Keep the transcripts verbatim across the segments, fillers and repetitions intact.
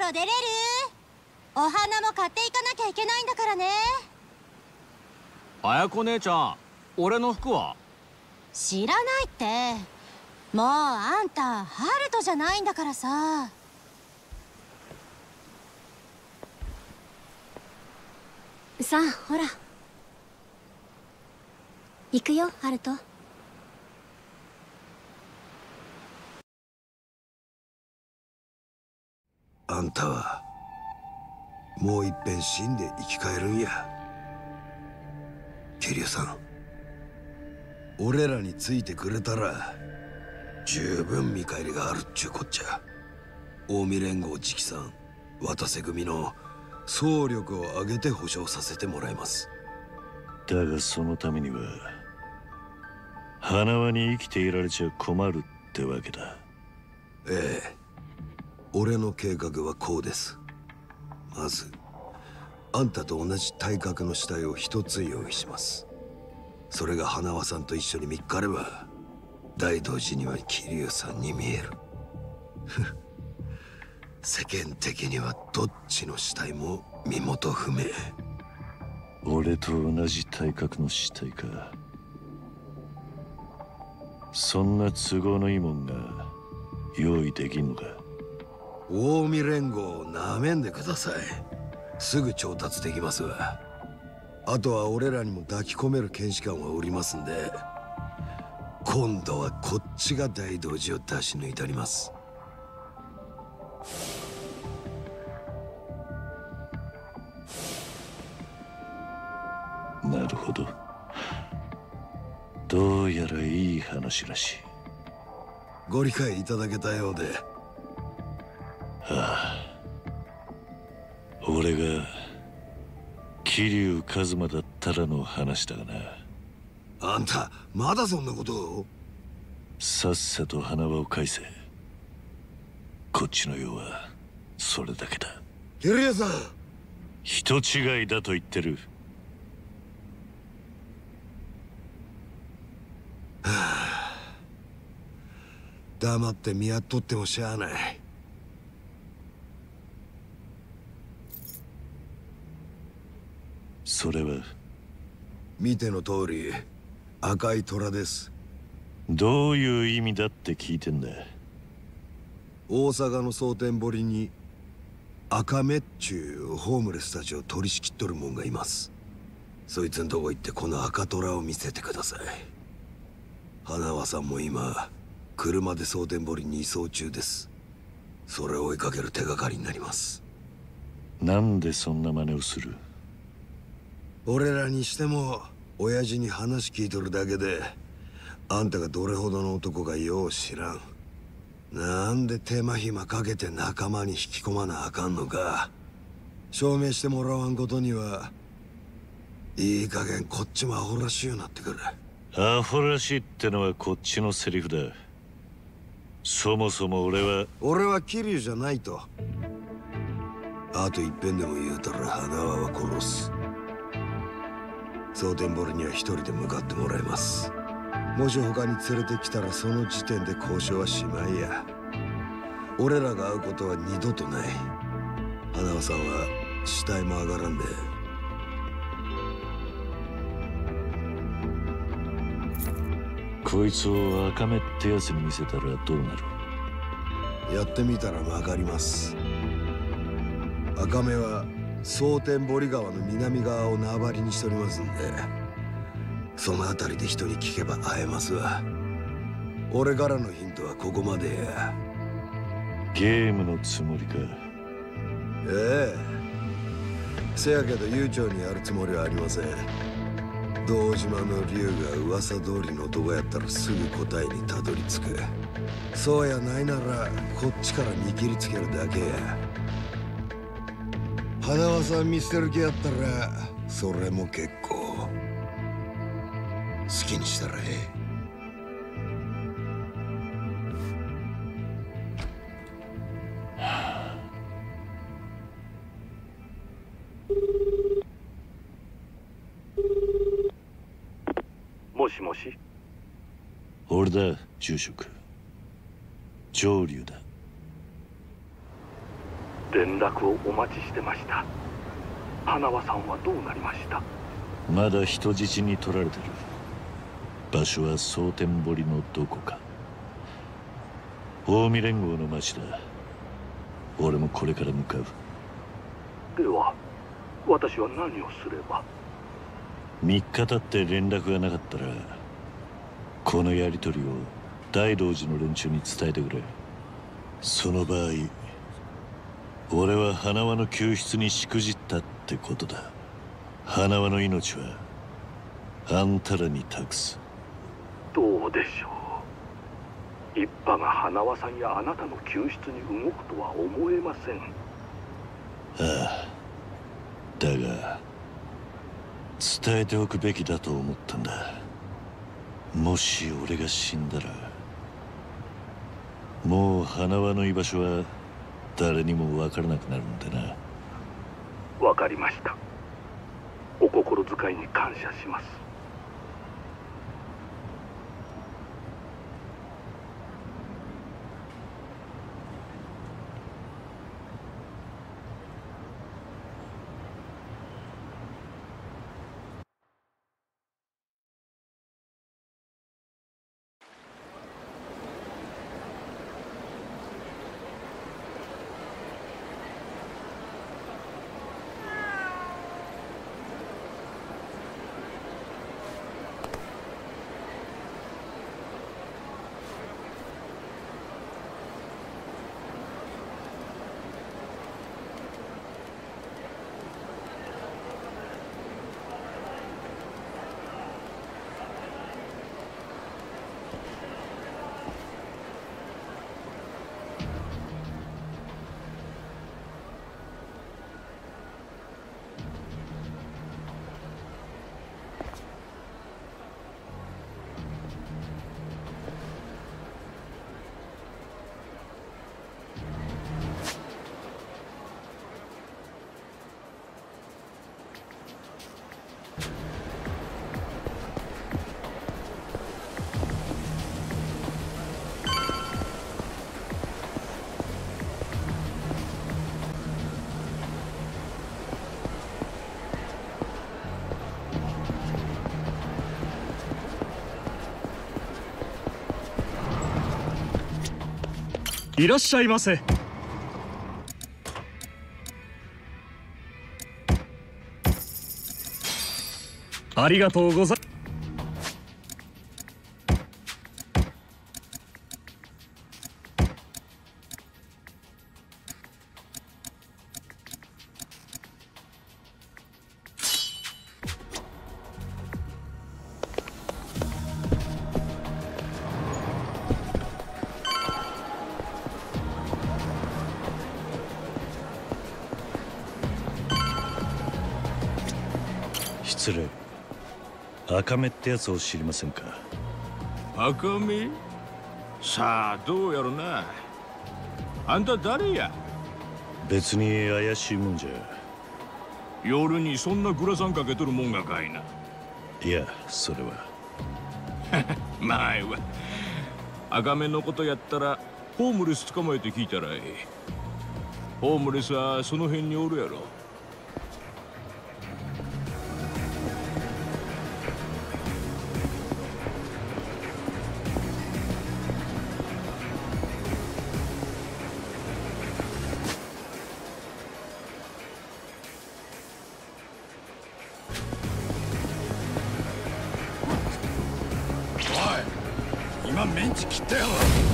ろ出れる？お花も買っていかなきゃいけないんだからね。 綾子姉ちゃん、俺の服は？ 知らないって。もうあんたハルトじゃないんだからさ。さあほら行くよハルト。 あんたはもういっぺん死んで生き返るんや。桐生さん、俺らについてくれたら十分見返りがあるっちゅうこっちゃ。近江連合直参渡瀬組の総力を挙げて保証させてもらいます。 だがそのためには花輪に生きていられちゃ困るってわけだ。 ええ、俺の計画はこうです。まずあんたと同じ体格の死体を一つ用意します。それが花輪さんと一緒に見っかれば大道寺には桐生さんに見える。世間的にはどっちの死体も身元不明。 俺と同じ体格の死体か。そんな都合のいいもんが用意できんのか。 近江連合をなめんでください。すぐ調達できますわ。あとは俺らにも抱き込める検視官はおりますんで、今度はこっちが大道寺を出し抜いたります。 なるほど。どうやらいい話らしい。 ご理解いただけたようで。 ああ、俺が桐生一馬だったらの話だがな。 あんたまだそんなことを？ さっさと花輪を返せ。こっちの用はそれだけだ。 桐生さん、 人違いだと言ってる。 はあ、黙って見やっとってもしゃあない。 それは見ての通り赤い虎です。 どういう意味だって聞いてんだ。 大阪の蒼天堀に赤目っちゅうホームレスたちを取り仕切っとるもんがいます。そいつんとこ行ってこの赤虎を見せてください。花輪さんも今車で蒼天堀に移送中です。それを追いかける手がかりになります。 なんでそんな真似をする？ 俺らにしても親父に話聞いとるだけであんたがどれほどの男かよう知らん。なんで手間暇かけて仲間に引き込まなあかんのか証明してもらわんことにはいい加減こっちもアホらしいようになってくる。 アホらしいってのはこっちのセリフだ。そもそも俺は俺は桐生じゃないと。あと一遍でも言うたら花輪は殺す。蒼天堀には一人で向かってもらいます。もし他に連れてきたらその時点で交渉はしまいや。俺らが会うことは二度とない。花輪さんは死体も上がらんで。 こいつを赤目ってやつに見せたらどうなる？ やってみたらわかります。赤目は蒼天堀川の南側を縄張りにしておりますんで、その辺りで人に聞けば会えますわ。俺からのヒントはここまでや。 ゲームのつもりか？ ええ、せやけど悠長にやるつもりはありません。堂島の竜が噂通りの男やったらすぐ答えにたどり着く。そうやないならこっちから見切りつけるだけや。花輪さん見捨てる気やったらそれも結構。好きにしたらええ。 もしもし。 俺だ、住職。上流だ。 連絡をお待ちしてました。花輪さんはどうなりました？ まだ人質に取られてる。場所は蒼天堀のどこか。近江連合の町だ。俺もこれから向かう。 では私は何をすれば？ みっか経って連絡がなかったら、このやり取りを大道寺の連中に伝えてくれ。その場合、俺は花輪の救出にしくじったってことだ。花輪の命はあんたらに託す。 どうでしょう。一派が花輪さんやあなたの救出に動くとは思えません。 ああ、だが伝えておくべきだと思ったんだ。もし俺が死んだら、もう花輪の居場所は誰にも分からなくなるんだな。 わかりました。お心遣いに感謝します。 いらっしゃいませ。ありがとうございます。 失礼。赤目ってやつを知りませんか？ 赤目？さあどうやろな。あんた誰や？ 別に怪しいもんじゃ。 夜にそんなグラサンかけとるもんがかいな。 いや、それはまあええわ。赤目のことやったらホームレス捕まえて聞いたらええ。ホームレスはその辺におるやろ。 今メンチ切ったよ。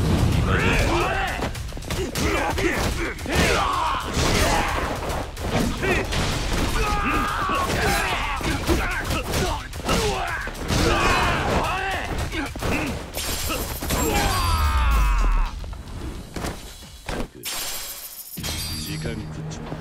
時間食っちゃう。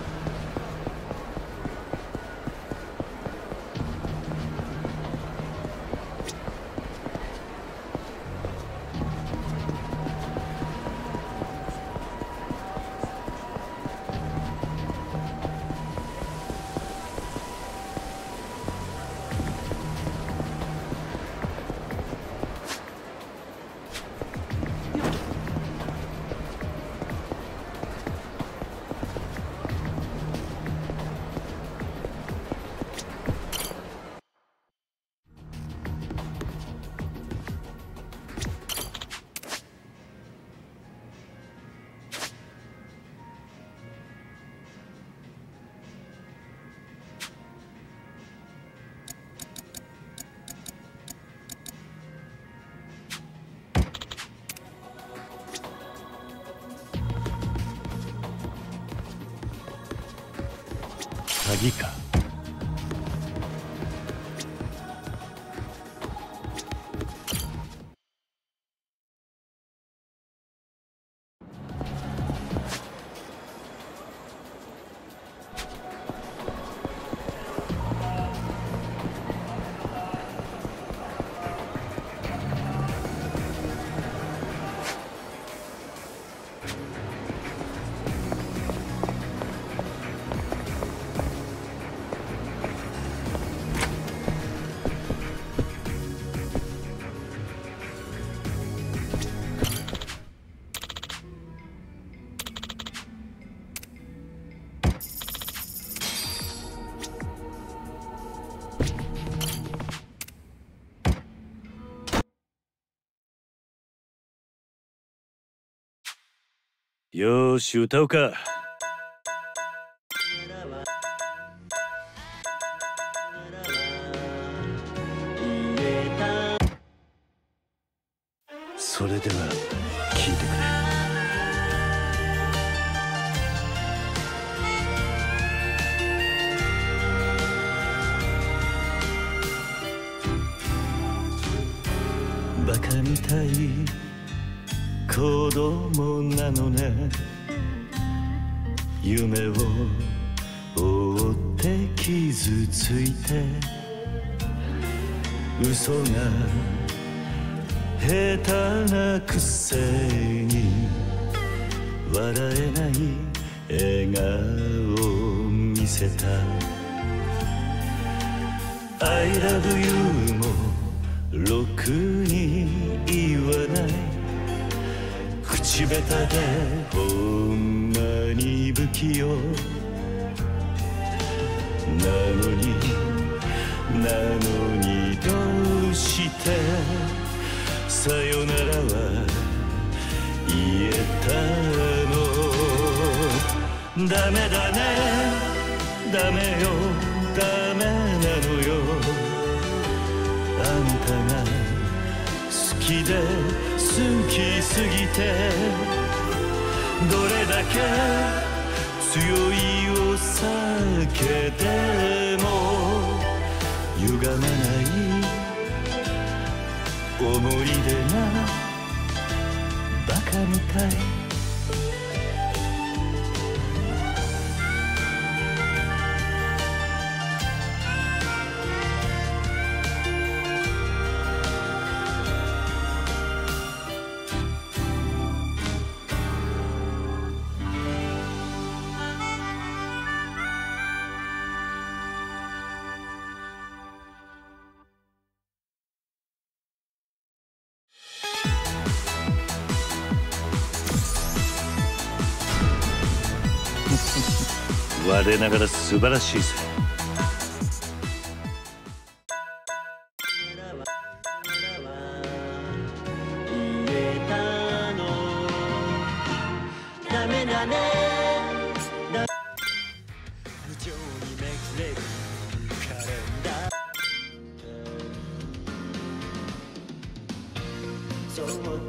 鍵か。よーし、歌うか。それでは聞いてくれ。バカみたい子供なのね。夢を追って傷ついて嘘が下手なくせに笑えない笑顔を見せた。 I love you もろくに言わない。口下手でほんまに不器用なのになのにどうしてさよならは言えたの。ダメだねダメよダメなのよ。あんたが好きで好きすぎてどれだけ強いお酒でも歪まない思い出がバカみたい。我ながら素晴らしいぜ。ダメだね無情にめくれるカレンダー。そう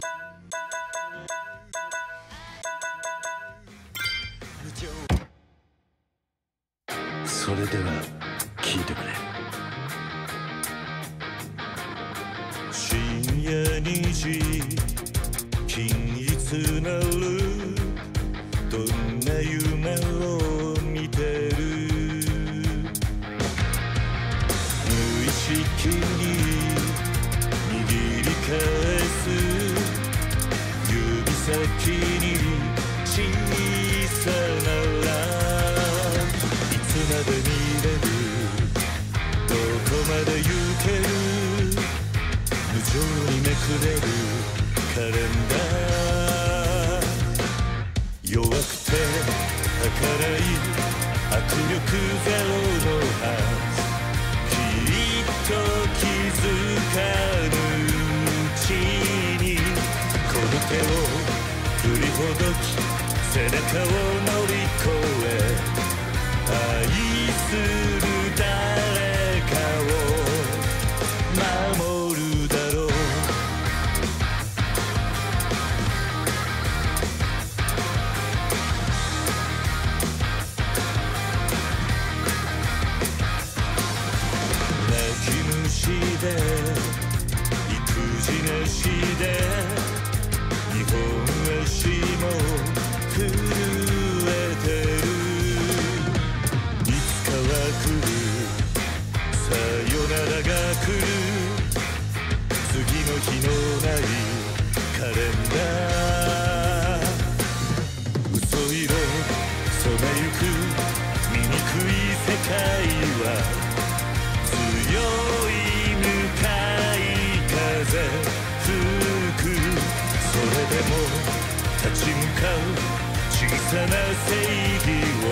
それでは聞いてくれ。深夜にじ均一なるどんな夢を見てる。無意識に握り返す指先に小さなまで見れるどこまで行ける無情にめくれるカレンダー。弱くて儚い握力ゼロのはず。きっと気づかぬうちにこの手を振りほどき背中を乗り越え愛する誰かを守るだろう。 しで日本足も震えてる。いつかは来る、さよならが来る。次の日のないカレンダー、嘘色染めゆく醜い世界は強い向かい風吹く。それでも立ち向かう小さな正義を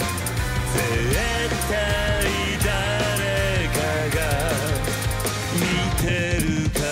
絶対誰かが見てるから。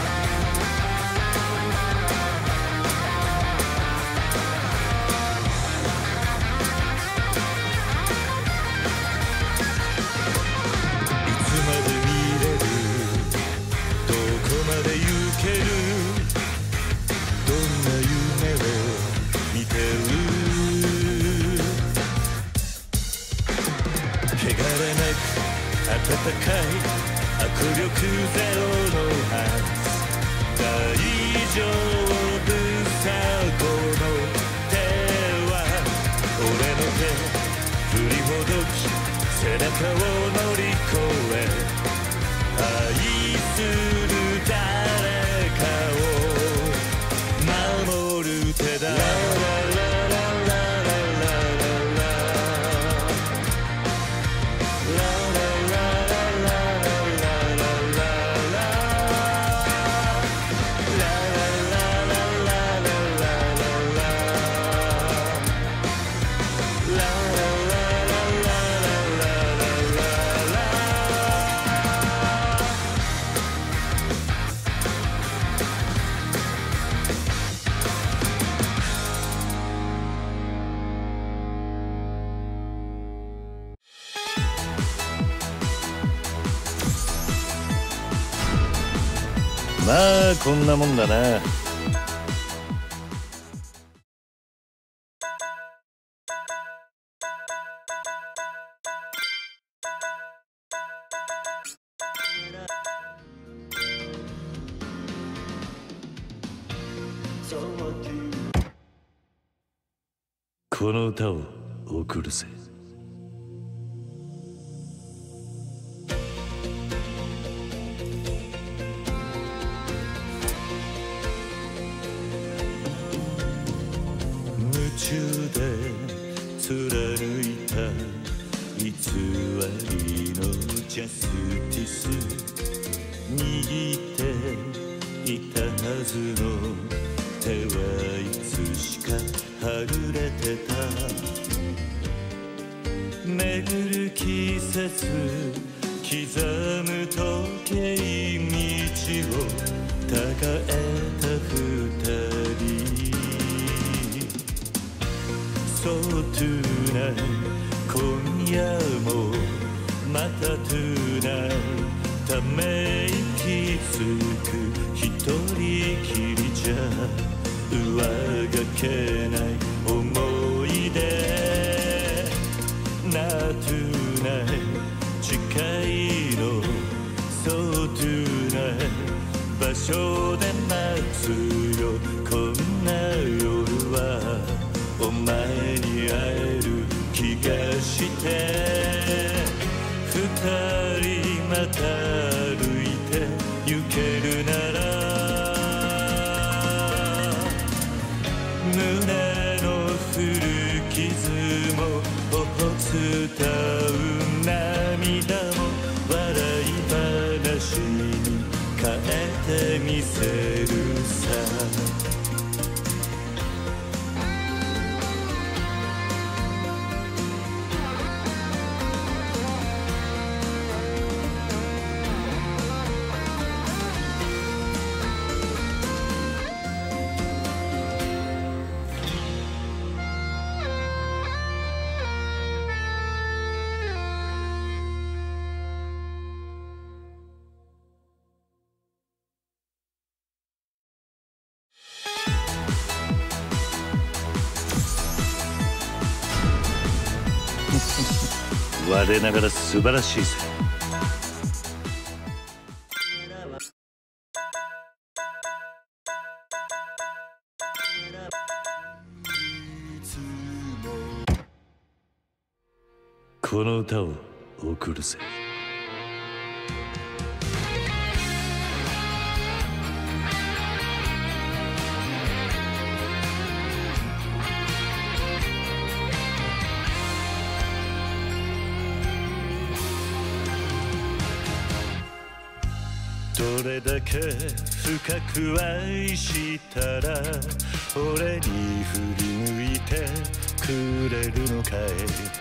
温かい握力ゼロのハンズ、大丈夫さこの手は。俺の手振りほどき背中を乗り越え、愛する誰かを守る手だ。まあこんなもんだな。この歌を送るぜ。夢中で貫いた偽りのジャスティス、握っていたはずの手はいつしかはぐれてた。巡る季節刻む時計道をたがえた二人。そうトゥーナイ今夜もまたトゥーナイため息つく一人きりじゃ上がけない思い出。ナトゥーナイ近いのそうトゥーナイ場所で待つよ。こんな夜はお前に会える気がして。二人また歩いて行けるなら胸の古傷も頬伝う涙も笑い話に変えてみせるさ。我ながら素晴らしいぜ。 この歌を送るぜ。どれだけ深く愛したら俺に振り向いてくれるのかい。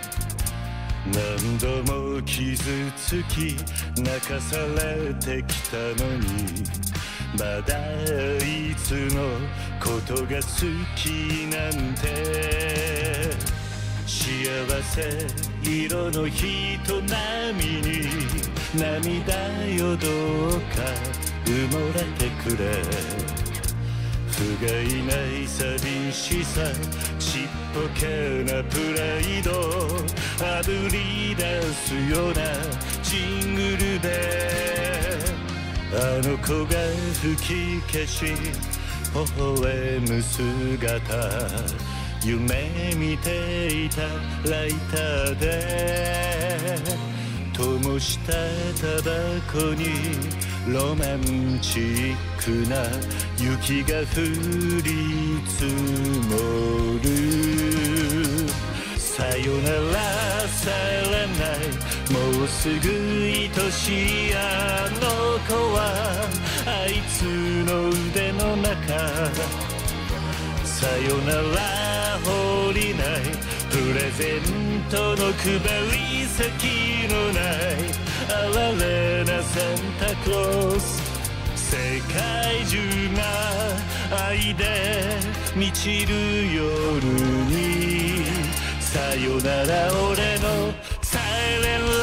何度も傷つき泣かされてきたのにまだいつのことが好きなんて。幸せ色の人並みに涙よどうか埋もれてくれ。不甲斐ない寂しさちっぽけなプライドあぶり出すようなジングルであの子が吹き消し微笑む姿夢見ていたライターで灯したタバコにロマンチックな雪が降り積もる。さよならさらないもうすぐ愛しいあの子はあいつの腕の中さよなら降りないプレゼントの配り先のない哀れなサンタクロース世界中が愛で満ちる夜にさよなら俺のサイレンラ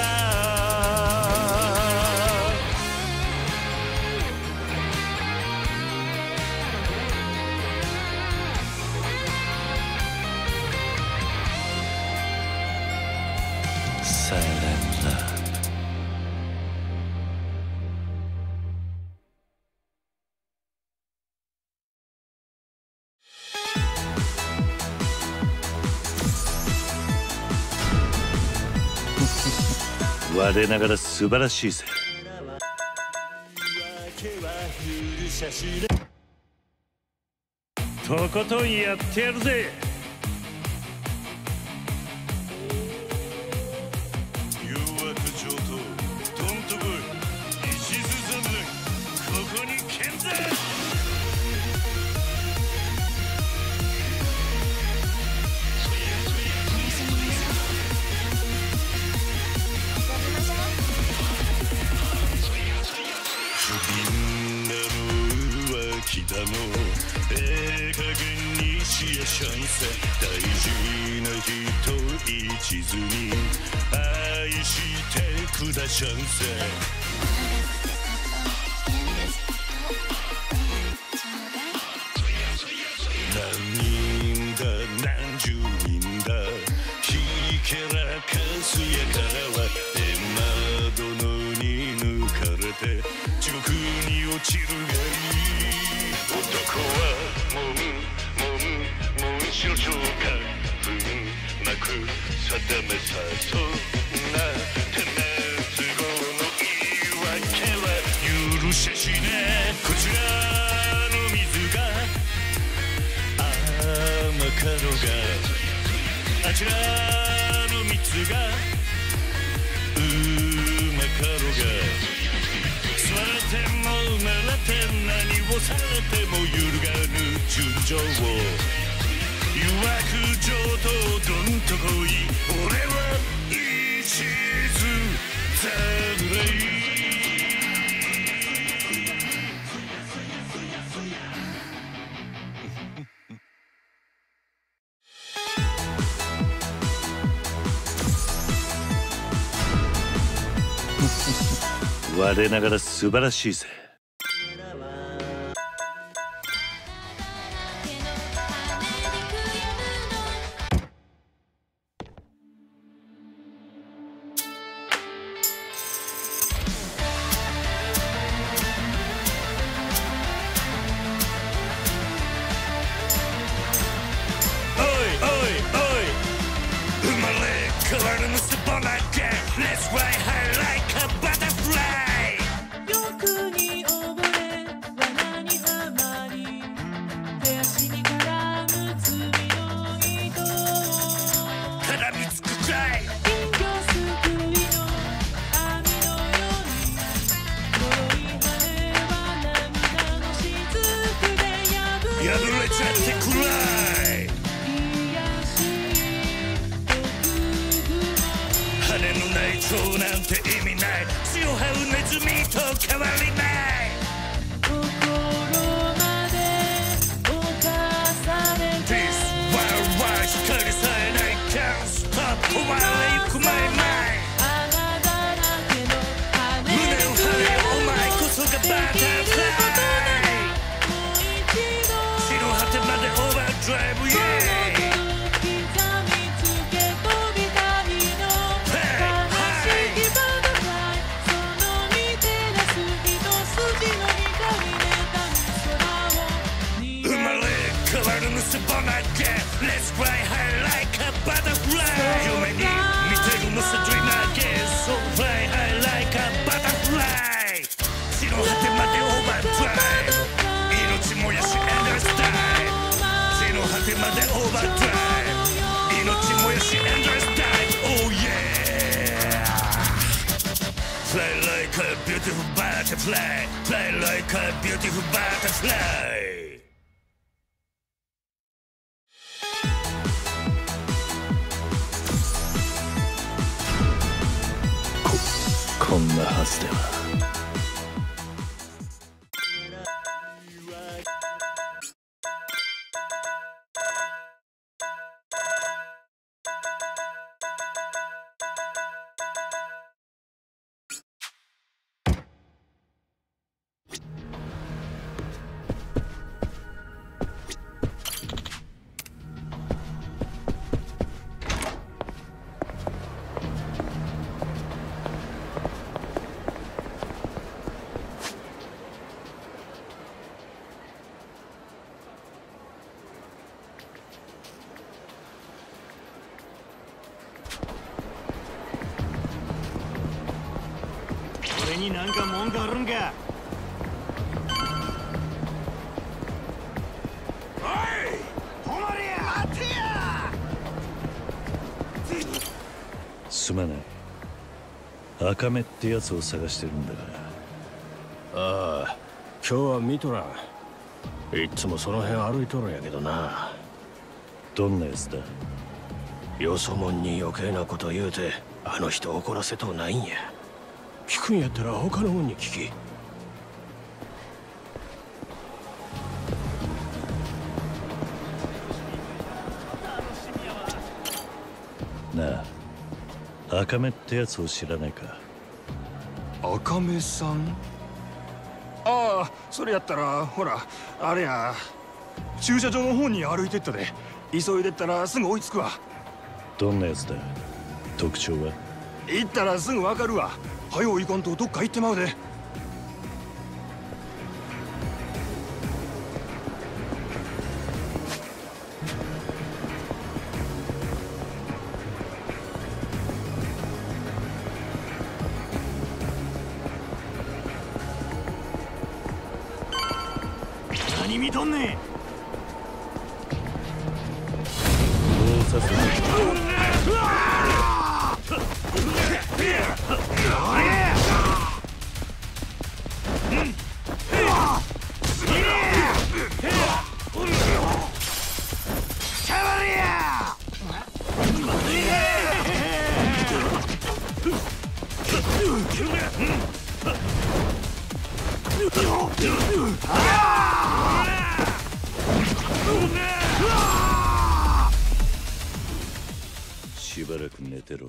ブサイレンラブ。我ながら素晴らしいぜ。とことんやってやるぜ。誘惑上等トントボイ石津侍ここに健在。だもええ加減にしやしゃんせ大事な人一途に愛してくだしゃんせ。何人だ何十人だひけらかすやからはエマ殿に抜かれて地獄に落ちるがいい。男はもんもんもんしろちょうかふんなく定めさそんな手な都合の言い訳は許しゃしね。こちらの水が甘かろうがあちらの蜜がうまかろうが座れてもならて何をされても揺るがぬ純情を誘惑上等どんとこい俺は一途侍。我ながら素晴らしいぜ。おいおいおい生まれ変わるのスパ bonnet. Let's fly high like a butterfly. 欲に溺れ罠にはまり手足に絡む罪の糸絡みつくくらい金魚すくいの網のように脆い羽は涙の雫で破破れちゃってくらい羽のない蝶なんて意味ない血を這うネズミと変わりない心まで侵されて This wild wild 光さえない Can't stop 止まれゆくまいまい穴だらけの羽胸を張れお前こそがバタフライもう一度地の果てまでオーバードライブ Yeah Let's fly high like a butterfly 夢に見てるのさ Dreamer again So fly high like a butterfly 地の果てまでオーバードライブ命燃やし Endless dive 地の果てまでオーバードライブ命燃やし Endless dive Oh yeah Fly like a beautiful butterfly Fly like a beautiful butterflyこんなはずでは俺になんか文句あるんか。 おい止まれや待てやすまない赤目ってやつを探してるんだがああ今日は見とらんいっつもその辺歩いとるんやけどなどんなやつだよそもんに余計なこと言うてあの人怒らせとうないんや聞くんやったら他のもんに聞きなあ赤目ってやつを知らないか赤目さん。ああ、それやったらほらあれや駐車場の方に歩いてったで急いでったらすぐ追いつくわ。 どんなやつだ特徴は行ったらすぐわかるわ。はよ行かんとどっか行ってまうで。何見とんねん。 どうさせるしばらく寝てろ。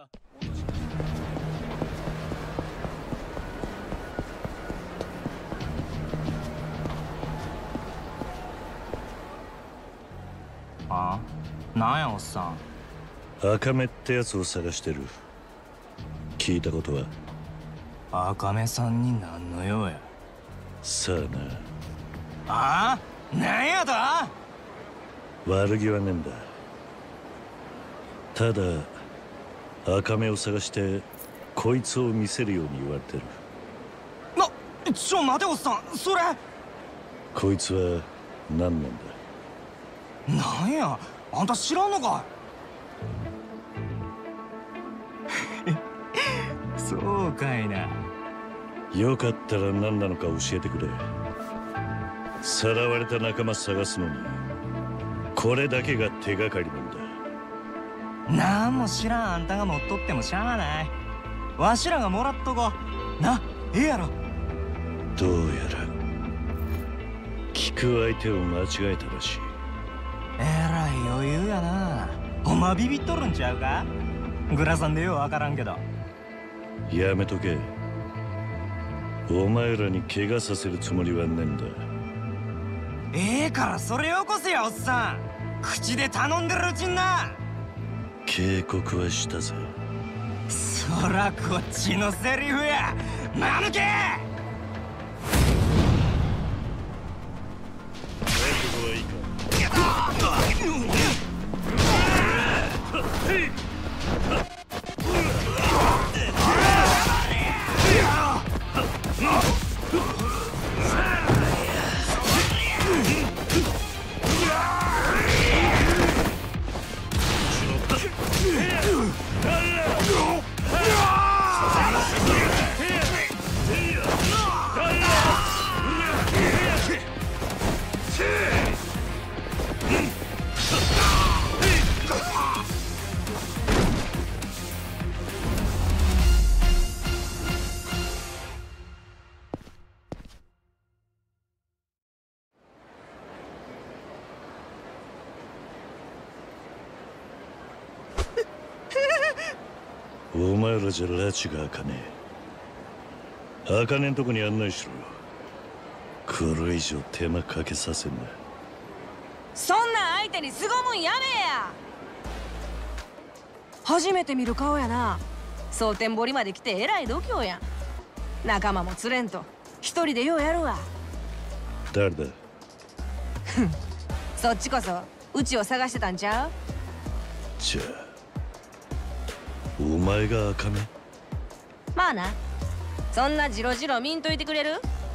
ああ、なんやおっさん。 赤目ってやつを探してる。聞いたことは赤目さんに何の用や。 さあな。 ああ、なんやだ。 悪気はねえんだ。ただ赤目を探してこいつを見せるように言われてる。 な、ちょ待ておっさん、それこいつは何なんだ？ なんや、あんた知らんのかいそうかいな。 よかったら何なのか教えてくれ。さらわれた仲間探すのにこれだけが手がかりなんだ。 なんも知らんあんたが持っとってもしゃあない。わしらがもらっとこうな。ええやろ。 どうやら聞く相手を間違えたらしい。 えらい余裕やな。お前ビビっとるんちゃうか？グラさんでようわからんけど。 やめとけ。お前らに怪我させるつもりはねえんだ。 ええからそれよこせやおっさん。口で頼んでるうちにな。 警告はしたぜ。 そらこっちのセリフや。まぬけ覚悟はいいか？お前らじゃ拉致が開かねえ。開かねえんとこに案内しろ。これ以上手間かけさせんな。 そんな相手に凄むんやめや。初めて見る顔やな。蒼天堀まで来てえらい度胸やん。仲間も連れんと一人でようやるわ。 誰だ？ そっちこそうちを探してたんちゃう？ じゃあお前が赤目？ まあな。そんなジロジロ見んといてくれる？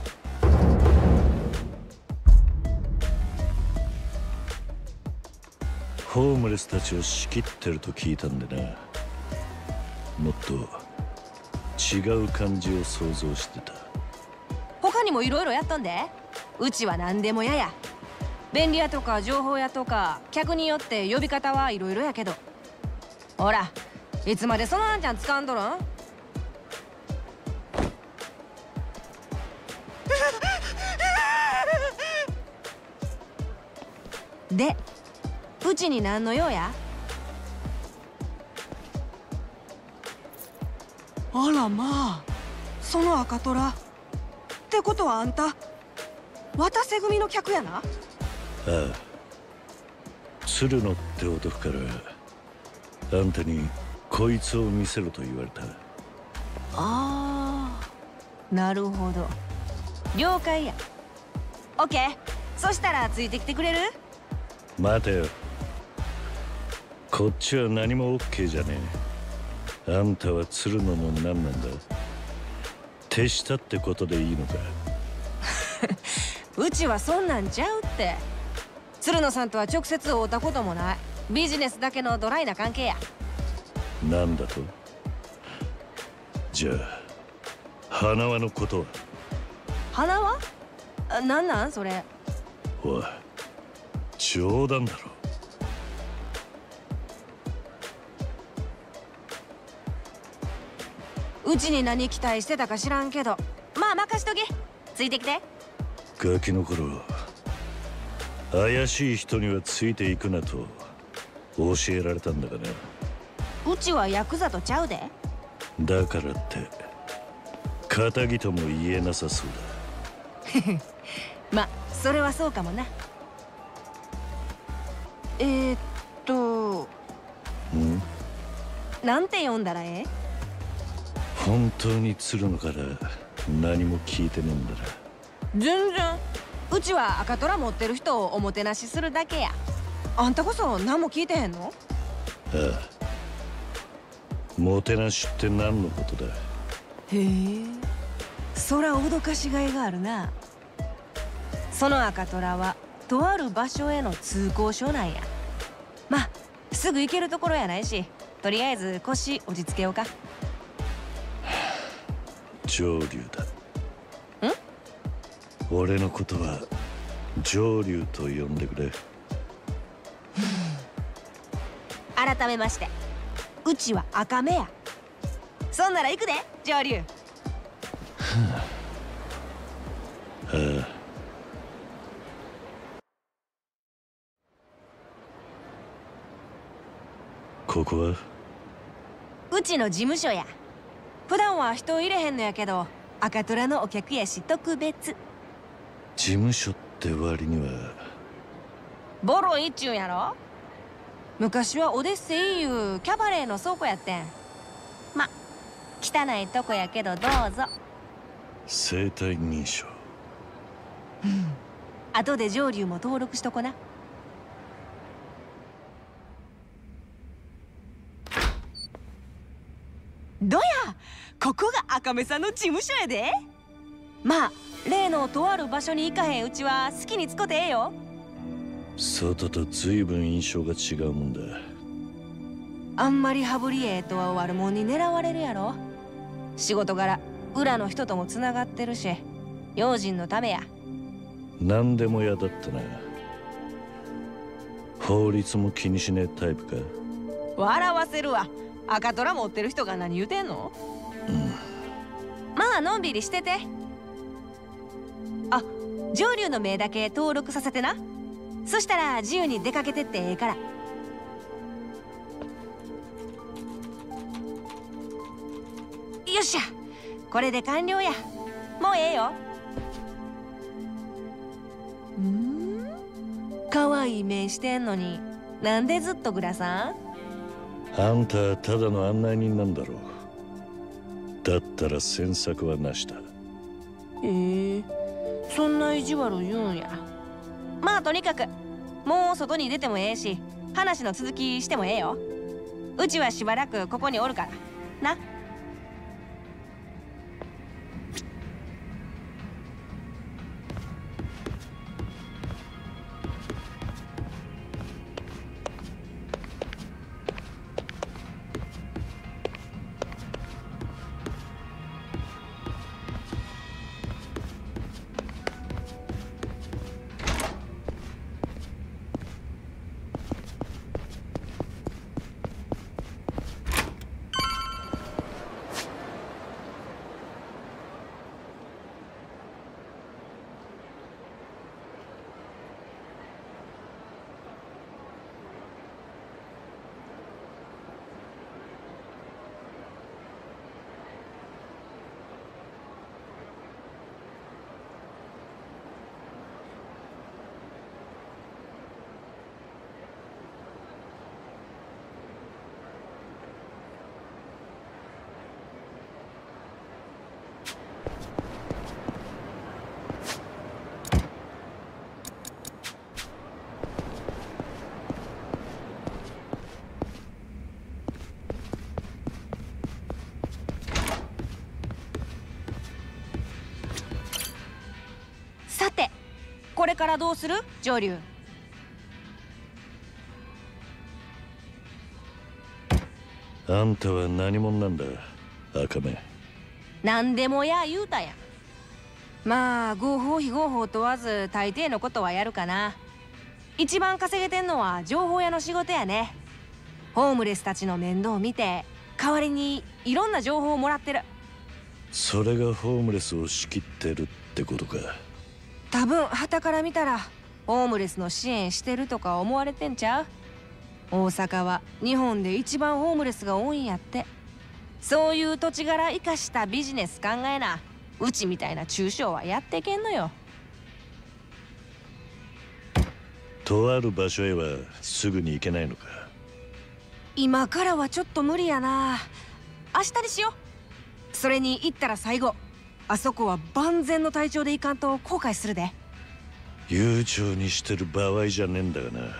ホームレスたちを仕切ってると聞いたんでな。もっと違う感じを想像してた。 他にもいろいろやっとんで。うちは何でもやや。便利屋とか情報屋とか客によって呼び方はいろいろやけど。ほら、いつまでそのあんちゃん使わんどるん？で、うちに何の用や？ あらまあ、その赤虎ってことはあんた渡瀬組の客やな。 ああ、鶴野って男からあんたにこいつを見せろと言われた。 ああ、なるほど。了解や。オッケー。そしたらついてきてくれる？ 待てよ。こっちは何も オーケー じゃねえ。あんたは鶴野の何なんだ？手下ってことでいいのか？ うちはそんなんちゃうって。鶴野さんとは直接会うたこともない。ビジネスだけのドライな関係や。 なんだと？じゃあ花輪のことは？ 花輪？あ、なんなんそれ？ おい、冗談だろ。 うちに何期待してたか知らんけど、まあ任しとけ。ついてきて。 ガキの頃怪しい人にはついていくなと教えられたんだがな。 うちはヤクザとちゃうで。 だからって仇とも言えなさそうだ。 ま、それはそうかもな。えー、っとん？ なんて読んだらええ？ 本当に鶴野から何も聞いてねえんだな。 全然。うちは赤虎持ってる人をおもてなしするだけや。あんたこそ何も聞いてへんの？ ああ、 もてなしって何のことだ？ へえ、そら脅かしがいがあるな。その赤虎はとある場所への通行証なんや。まあすぐ行けるところやないし、とりあえず腰落ち着けようか。 上流だ。ん？俺のことは上流と呼んでくれ。 改めまして、うちは赤目や。そんなら行くで、上流。 はあ。ああ。ここは？ うちの事務所や。普段は人入れへんのやけど、赤虎のお客やし特別。 事務所って割にはボロいっちゅうんやろ。昔はオデッセイいうキャバレーの倉庫やってん。ま、汚いとこやけどどうぞ。 生体認証。 後で上流も登録しとこな。どや、ここが赤目さんの事務所やで。まあ例のとある場所に行かへんうちは好きに使ってええよ。 外と随分印象が違うもんだ。 あんまり羽振りええとは悪者に狙われるやろ。仕事柄裏の人ともつながってるし、用心のためや。 何でも嫌だったな。法律も気にしねえタイプか？ 笑わせるわ。赤虎持ってる人が何言うてんの？ うん。 まあのんびりしてて。あ、上流の名だけ登録させてな。そしたら自由に出かけてってええから。よっしゃ、これで完了や。もうええよ。ん？可愛い目してんのになんでずっとグラさん？ あんたただの案内人なんだろう。だったら詮索はなしだ。 へえ、そんな意地悪言うんや。まあとにかくもう外に出てもええし、話の続きしてもええよ。うちはしばらくここにおるからな。さて、これからどうする？上流。 あんたは何者なんだ、赤目？ 何でもや言うたやん。まあ合法非合法問わず大抵のことはやるかな。一番稼げてんのは情報屋の仕事やね。ホームレスたちの面倒を見て代わりにいろんな情報をもらってる。 それがホームレスを仕切ってるってことか？ 多分傍から見たらホームレスの支援してるとか思われてんちゃう？大阪は日本で一番ホームレスが多いんやって。そういう土地柄生かしたビジネス考えな、うちみたいな中小はやってけんのよ。 とある場所へはすぐに行けないのか？ 今からはちょっと無理やな。明日にしよう。それに行ったら最後、あそこは万全の体調でいかんと後悔するで。 悠長にしてる場合じゃねえんだがな。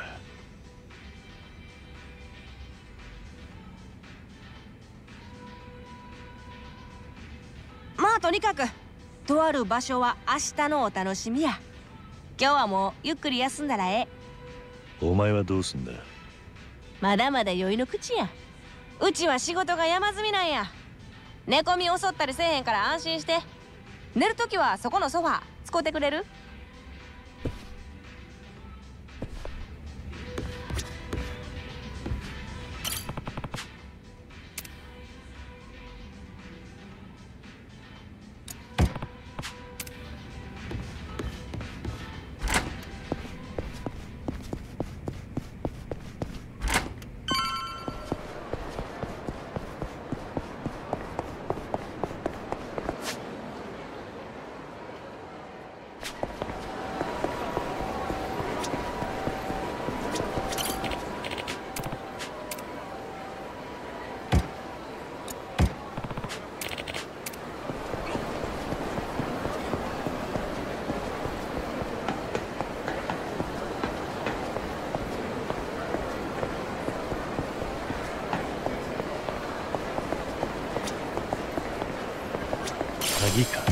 あとにかくとある場所は明日のお楽しみや。今日はもうゆっくり休んだらええ。 お前はどうすんだ？ まだまだ酔いの口や。うちは仕事が山積みなんや。寝込み襲ったりせえへんから安心して。寝るときはそこのソファー使ってくれる？ 鍵か。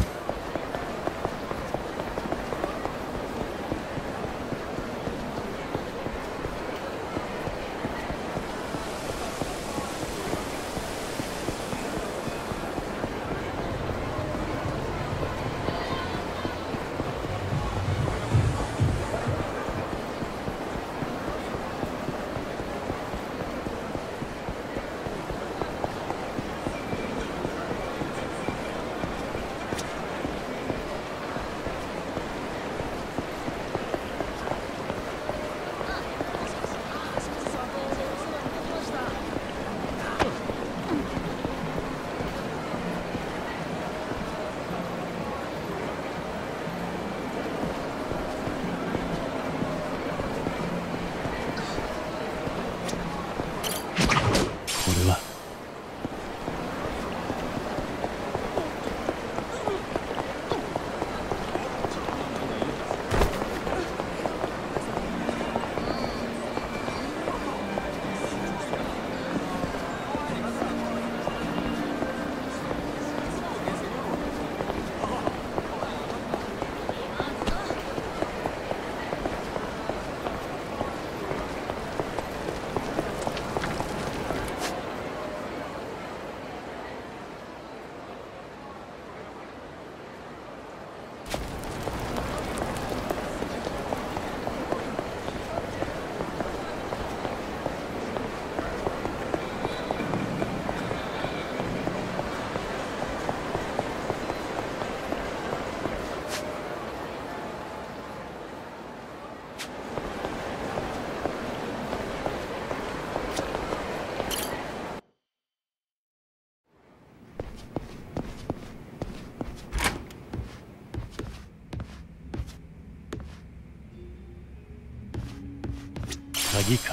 鍵か。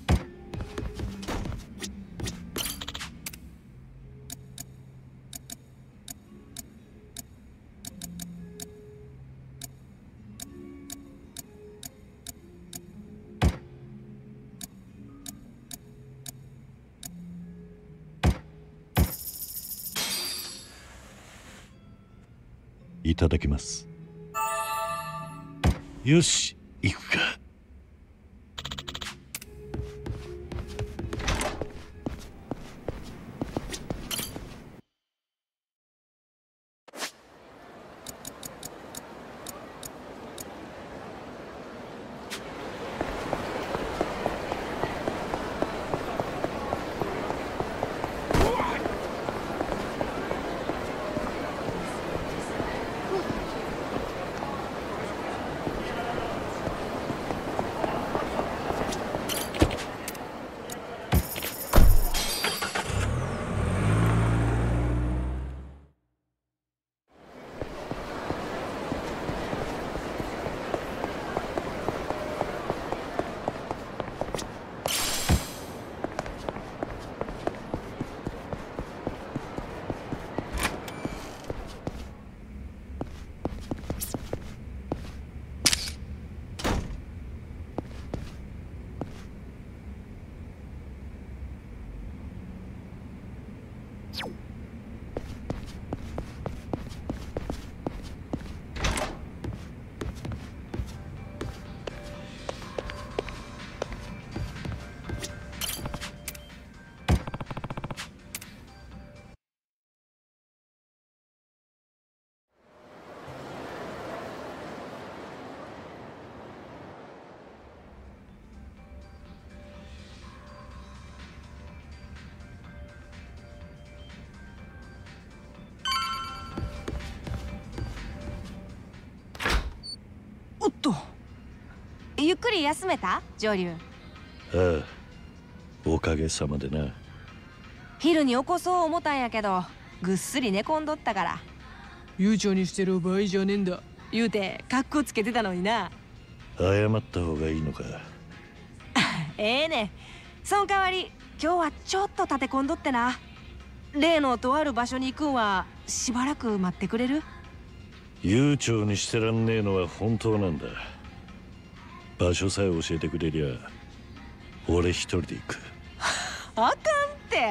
いただきます。よし、行くか。 くり休めた上流？ ああ、おかげさまでな。 昼に起こそう思ったんやけどぐっすり寝込んどったから。 悠長にしてる場合じゃねえんだ言うてカッコつけてたのにな。 謝った方がいいのか。 ええねん。その代わり今日はちょっと立て込んどってな。例のとある場所に行くんはしばらく待ってくれる？ 悠長にしてらんねえのは本当なんだ。場所さえ教えてくれりゃ俺一人で行く。 あかんって。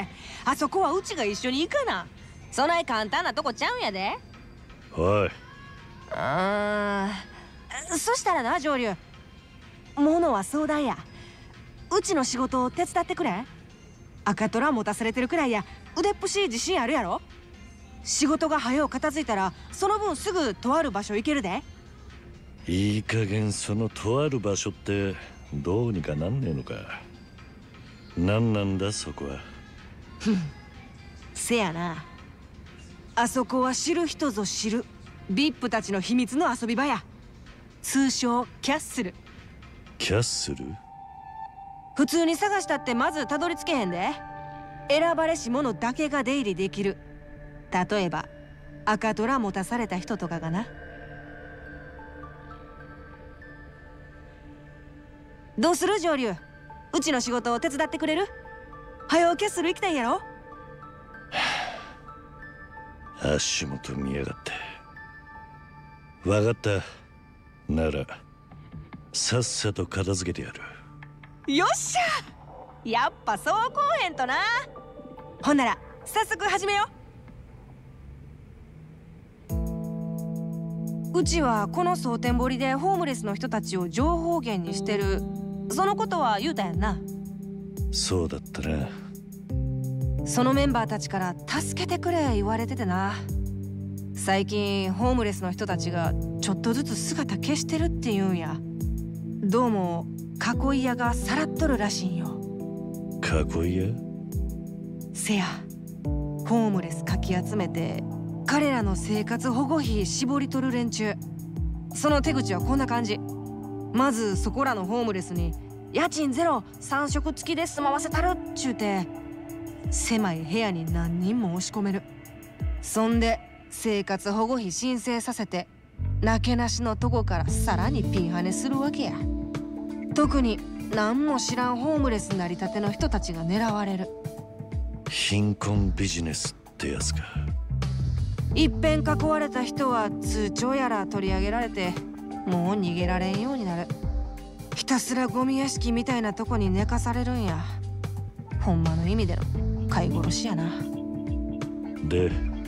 あそこはうちが一緒に行かな。そない簡単なとこちゃうんやで。 おい。 あーそしたらな上流、物は相談や。うちの仕事を手伝ってくれん？赤虎持たされてるくらいや腕っぷし自信あるやろ。仕事が早う片付いたらその分すぐとある場所行けるで。 いい加減そのとある場所ってどうにかなんねえのか。なんなんだそこは。 ふんせやな。あそこは知る人ぞ知る ブイアイピー たちの秘密の遊び場や。通称キャッスル。 キャッスル？ 普通に探したってまずたどり着けへんで。選ばれし者だけが出入りできる。例えば赤虎持たされた人とかがな。どうする上流、うちの仕事を手伝ってくれる？早うキャッスル行きたいんやろ。 足元見やがって。わかった。ならさっさと片付けてやる。 よっしゃ、やっぱそうこうへんとな。ほんなら早速始めよう。うちはこの蒼天堀でホームレスの人たちを情報源にしてる。そのことは言うたやんな。 そうだったな。 そのメンバーたちから助けてくれ言われててな。最近ホームレスの人たちがちょっとずつ姿消してるって言うんや。どうも囲い屋がさらっとるらしいんよ。 囲い屋？ せや、ホームレスかき集めて彼らの生活保護費絞り取る連中。その手口はこんな感じ。まずそこらのホームレスに家賃ゼロさん食付きで住まわせたるっちゅうて狭い部屋に何人も押し込める。そんで生活保護費申請させてなけなしのとこからさらにピンハネするわけや。特に何も知らんホームレスなりたての人たちが狙われる。 貧困ビジネスってやつか。 いっぺん囲われた人は通帳やら取り上げられてもう逃げられんようになる。ひたすらゴミ屋敷みたいなとこに寝かされるんや。ほんまの意味での飼い殺しやな。 で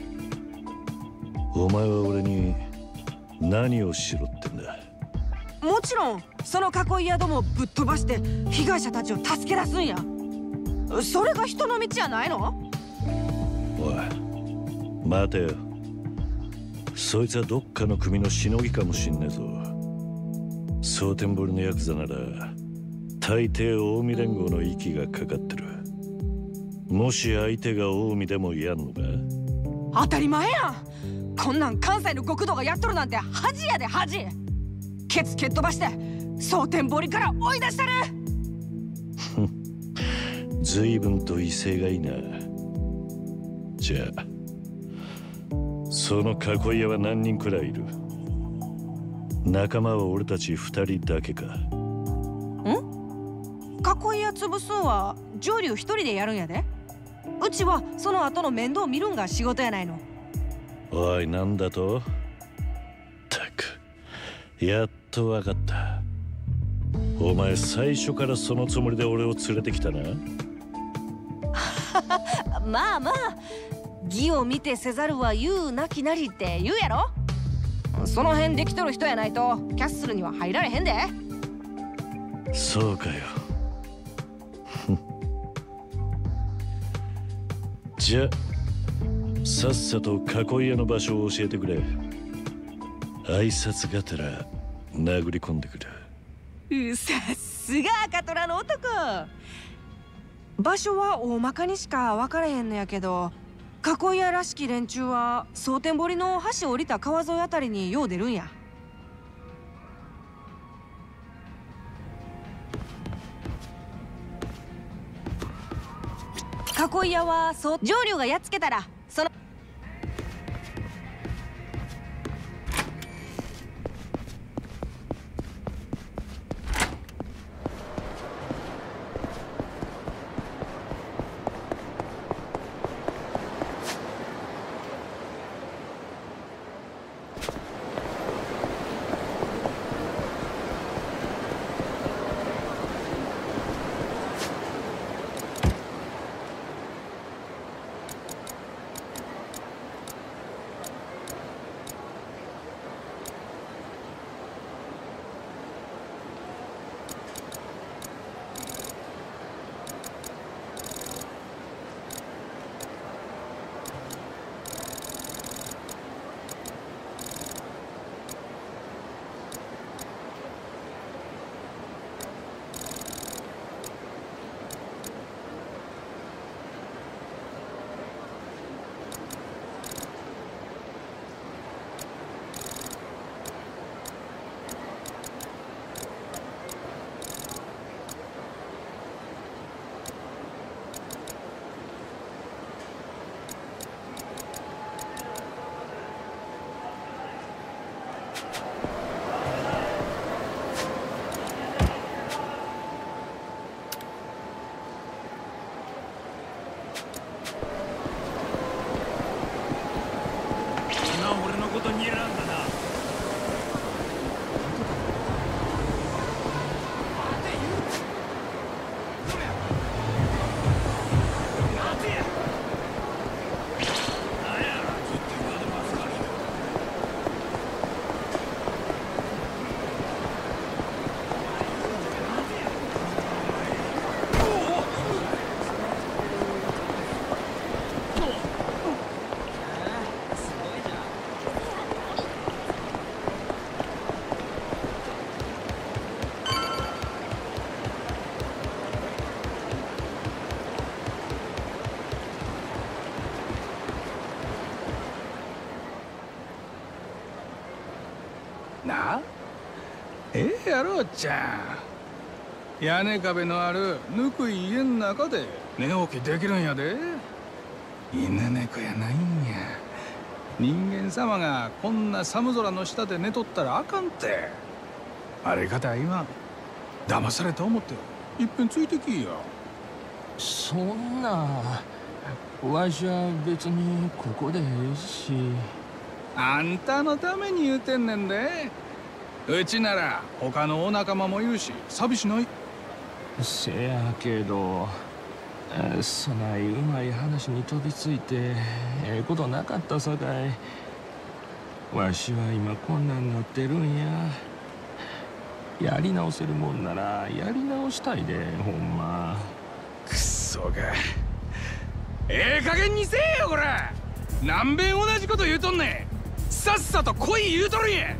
お前は俺に何をしろってんだ？ もちろんその囲い屋どもをぶっ飛ばして被害者たちを助け出すんや。それが人の道やないの？ おい待てよ。そいつはどっかの組のしのぎかもしんねえぞ。蒼天堀のヤクザなら大抵近江連合の息がかかってる。もし相手が近江でもやんのか？ 当たり前やん。こんなん関西の極道がやっとるなんて恥やで恥。ケツ蹴っ飛ばして蒼天堀から追い出したる。 随分と威勢がいいな。じゃあその囲い屋は何人くらいいる？仲間は俺たち二人だけか？ん？ 囲い屋潰すんは上流一人でやるんやで。うちはその後の面倒見るんが仕事やないの。 おい、なんだと？ったくやっとわかった。お前最初からそのつもりで俺を連れてきたな。 まあまあ、義を見てせざるは言うなきなりって言うやろ。その辺できとる人やないとキャッスルには入られへんで。 そうかよ。じゃあさっさと囲い屋の場所を教えてくれ。挨拶がてら殴り込んでくる。 さすが赤虎の男。場所は大まかにしか分からへんのやけど、囲い屋らしき連中は蒼天堀の橋降りた川沿いあたりによう出るんや。 囲い屋はそう上流がやっつけたらそのなあ、ええやろおっちゃん。屋根壁のあるぬくい家ん中で寝起きできるんやで。犬猫やないんや。人間様がこんな寒空の下で寝とったらあかんて。あれ方言わん。騙された思っていっぺんついてきや。 そんなわしは別にここでええし。 あんたのために言うてんねんで。うちなら他のお仲間もいるし寂しない。 せやけどそないうまい話に飛びついてええことなかったさかい。わしは今こんなんなってるんや。やり直せるもんならやり直したいで、ほんま。 くっそが。ええ加減にせえよこら。何べん同じこと言うとんねん。さっさと来い言うとるんや。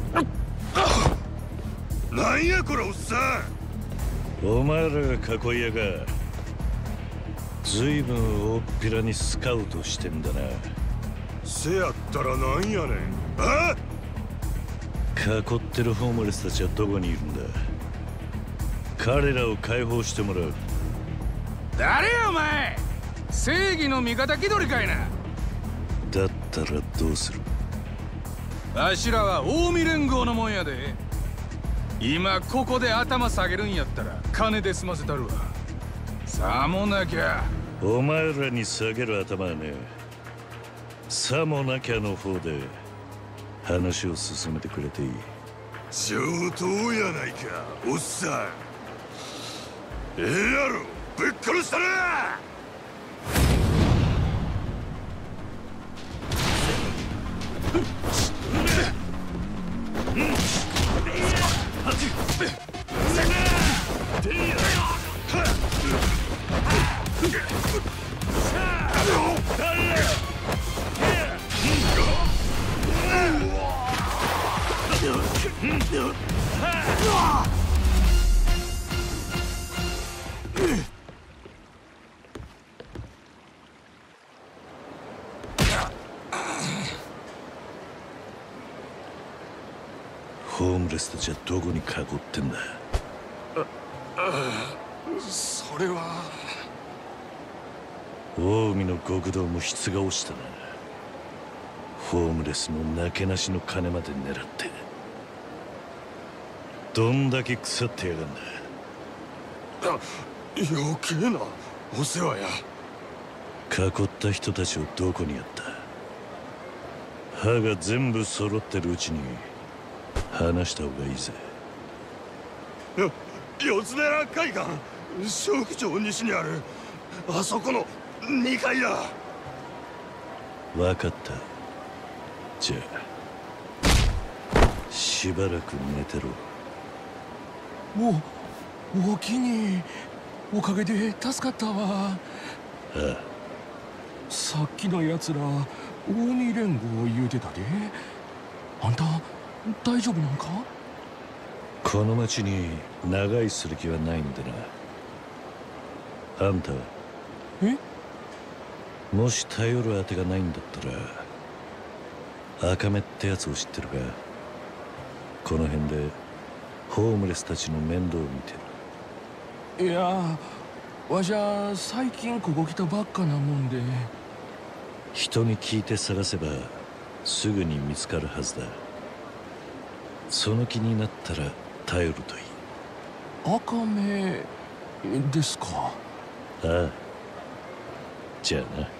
なんやこれおっさん。お前らが囲い屋か。ずいぶん大っぴらにスカウトしてんだな。 せやったらなんやねん。あ囲ってるホームレスたちはどこにいるんだ。彼らを解放してもらう。 誰やお前。正義の味方気取りかいな。 だったらどうする。 わしらは近江連合のもんやで。今ここで頭下げるんやったら金で済ませたるわ。さもなきゃ。 お前らに下げる頭はね。さもなきゃの方で話を進めてくれていい。 上等やないかおっさん。ええやろぶっ殺したな。 ホームレスたちはどこに囲ってんだ。 ああそれは大海の極道も質が落ちたな。ホームレスのなけなしの金まで狙って、どんだけ腐ってやがんだ。 余計なお世話や。 囲った人たちをどこにやった？歯が全部揃ってるうちに話した方がいいぜ。 よ四つ寺海岸小区町西にあるあそこのにかいだ。 分かった。じゃあしばらく寝てろ。 おおきにおかげで助かったわ。 ああ、 さっきのやつら近江連合言うてたで。あんた大丈夫なんか？ この町に長居する気はないんでな。あんたはえもし頼るあてがないんだったら、赤目ってやつを知ってるか？この辺でホームレスたちの面倒を見てる。 いや、わしゃ最近ここ来たばっかなもんで。 人に聞いて探せばすぐに見つかるはずだ。その気になったら頼るといい。 赤目ですか？ ああ、じゃあな。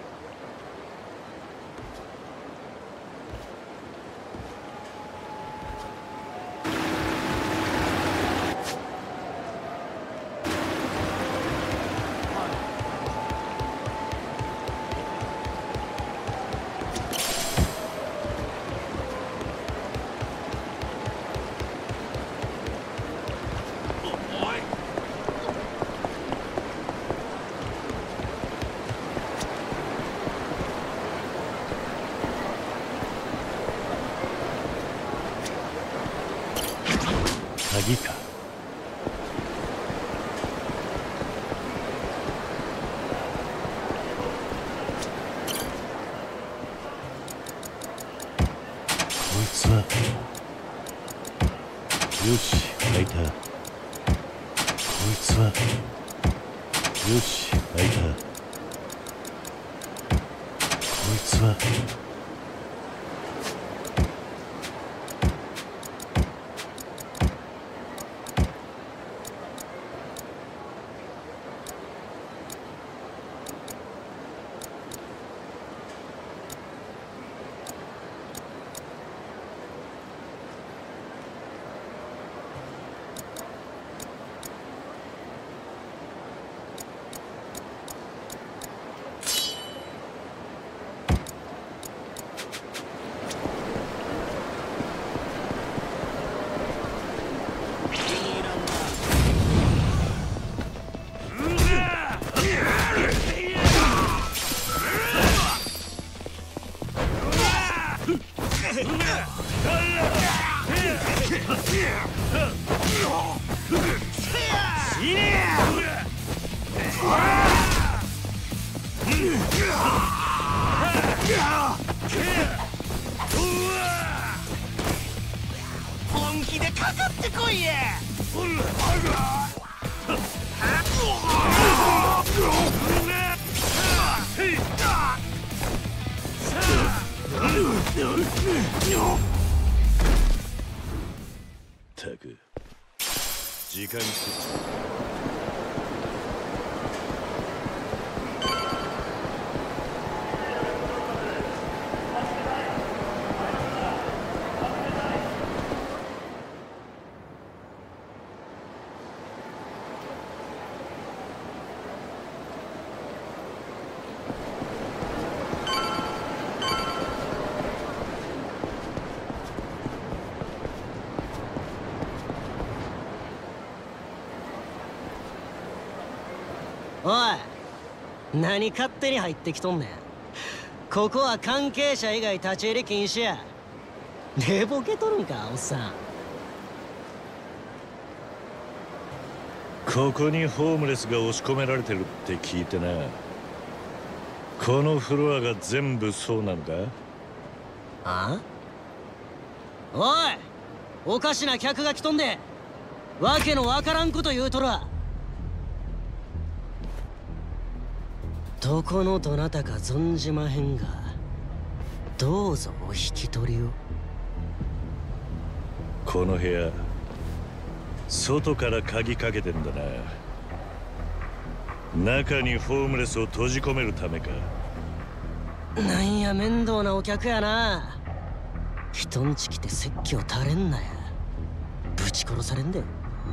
鍵か。こいつはよし開いた。こいつはよし開いた。こいつは本気でかかってこいや。 たく時間する。 おい、何勝手に入ってきとんねん。ここは関係者以外立ち入り禁止や。寝ぼけとるんか、おっさん。 ここにホームレスが押し込められてるって聞いてな。このフロアが全部そうなのか？ あ？おい、おかしな客が来とんで、わけのわからんこと言うとるわ。 どこのどなたか存じまへんが、どうぞお引き取りを。 この部屋外から鍵かけてんだな。中にホームレスを閉じ込めるためか。 なんや面倒なお客やな。人んち来て説教垂れんなや。ぶち殺されんで。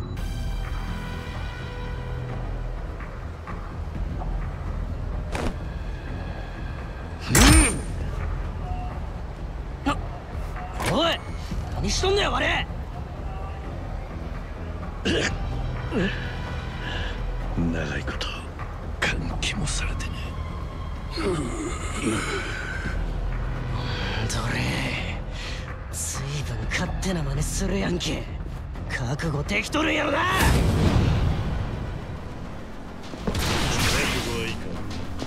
おい、何しとんねん我。 長いこと換気もされてね。 どれ、ずいぶん勝手な真似するやんけ。覚悟できとるんやろな。 覚悟はいいか。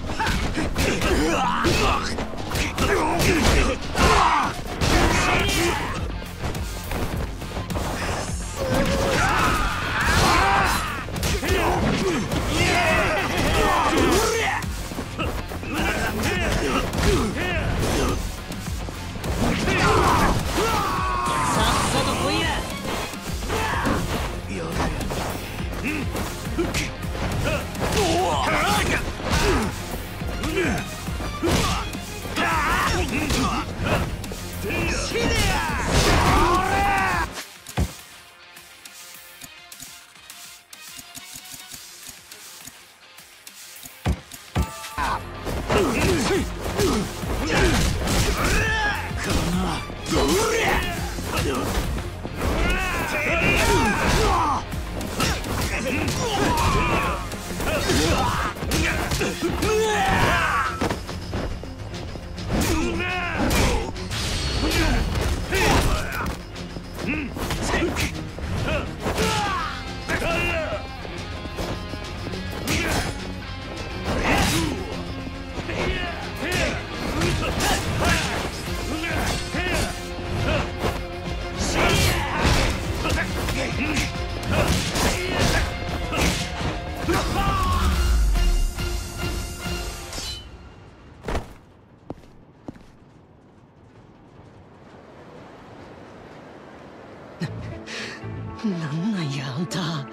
なんなんやあんた。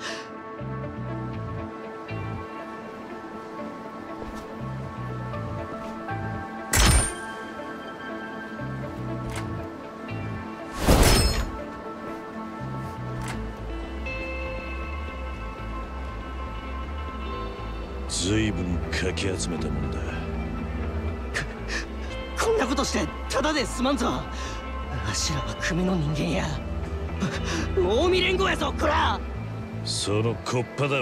ずいぶんかき集めたもんだ。 こんなことしてただですまんぞ。わしらは組の人間や。近江連合やぞこら。 そのこっぱだろ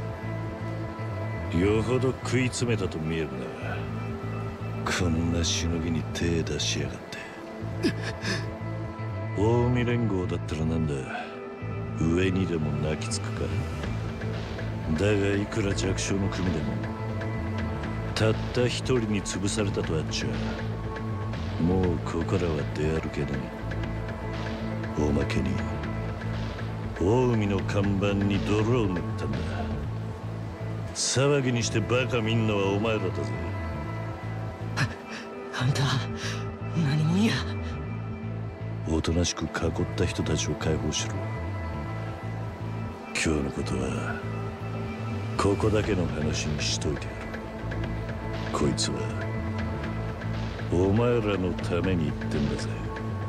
う。よほど食い詰めたと見えるな。こんなしのぎに手出しやがって。近江連合だったらなんだ、上にでも泣きつくか。だがいくら弱小の組でもたった一人に潰されたとあっちゃもうここらは出歩けない。おまけに近江の看板に泥を塗ったんだ。騒ぎにしてバカ見んのはお前らだぜ。 あんた何者や。 おとなしく囲った人たちを解放しろ。今日のことはここだけの話にしといてやる。こいつはお前らのために言ってんだぜ。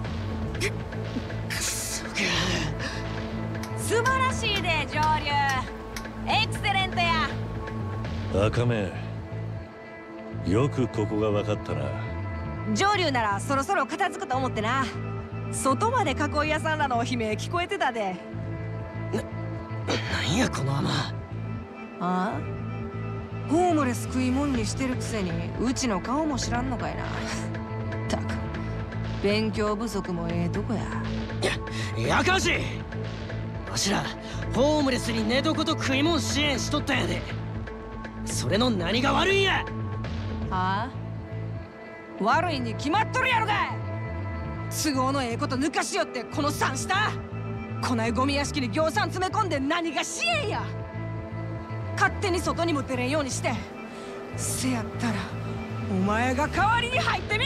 素晴らしいで上流。エクセレントや。 赤目、よくここが分かったな。 上流ならそろそろ片付くと思ってな。外まで囲い屋さんらの悲鳴聞こえてたで。 な、なんやこの雨。 ああ、ホームレス食いもんにしてるくせにうちの顔も知らんのかいな。たく勉強不足もええとこや。 ややかましい。わしらホームレスに寝床と食いもん支援しとったんやで。それの何が悪いんや。 はあ、悪いに決まっとるやろがい。都合のええこと抜かしよってこの三下。こないゴミ屋敷に行さん詰め込んで何が支援や。勝手に外にも出れんようにしてせやったらお前が代わりに入ってみ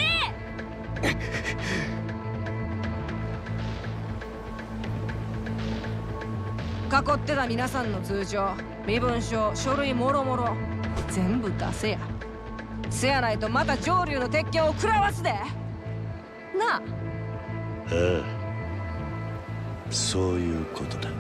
囲ってた皆さんの通帳、身分証、書類もろもろ全部出せや。せやないとまた上流の鉄拳を食らわすでなあ。 ああ、そういうことだ。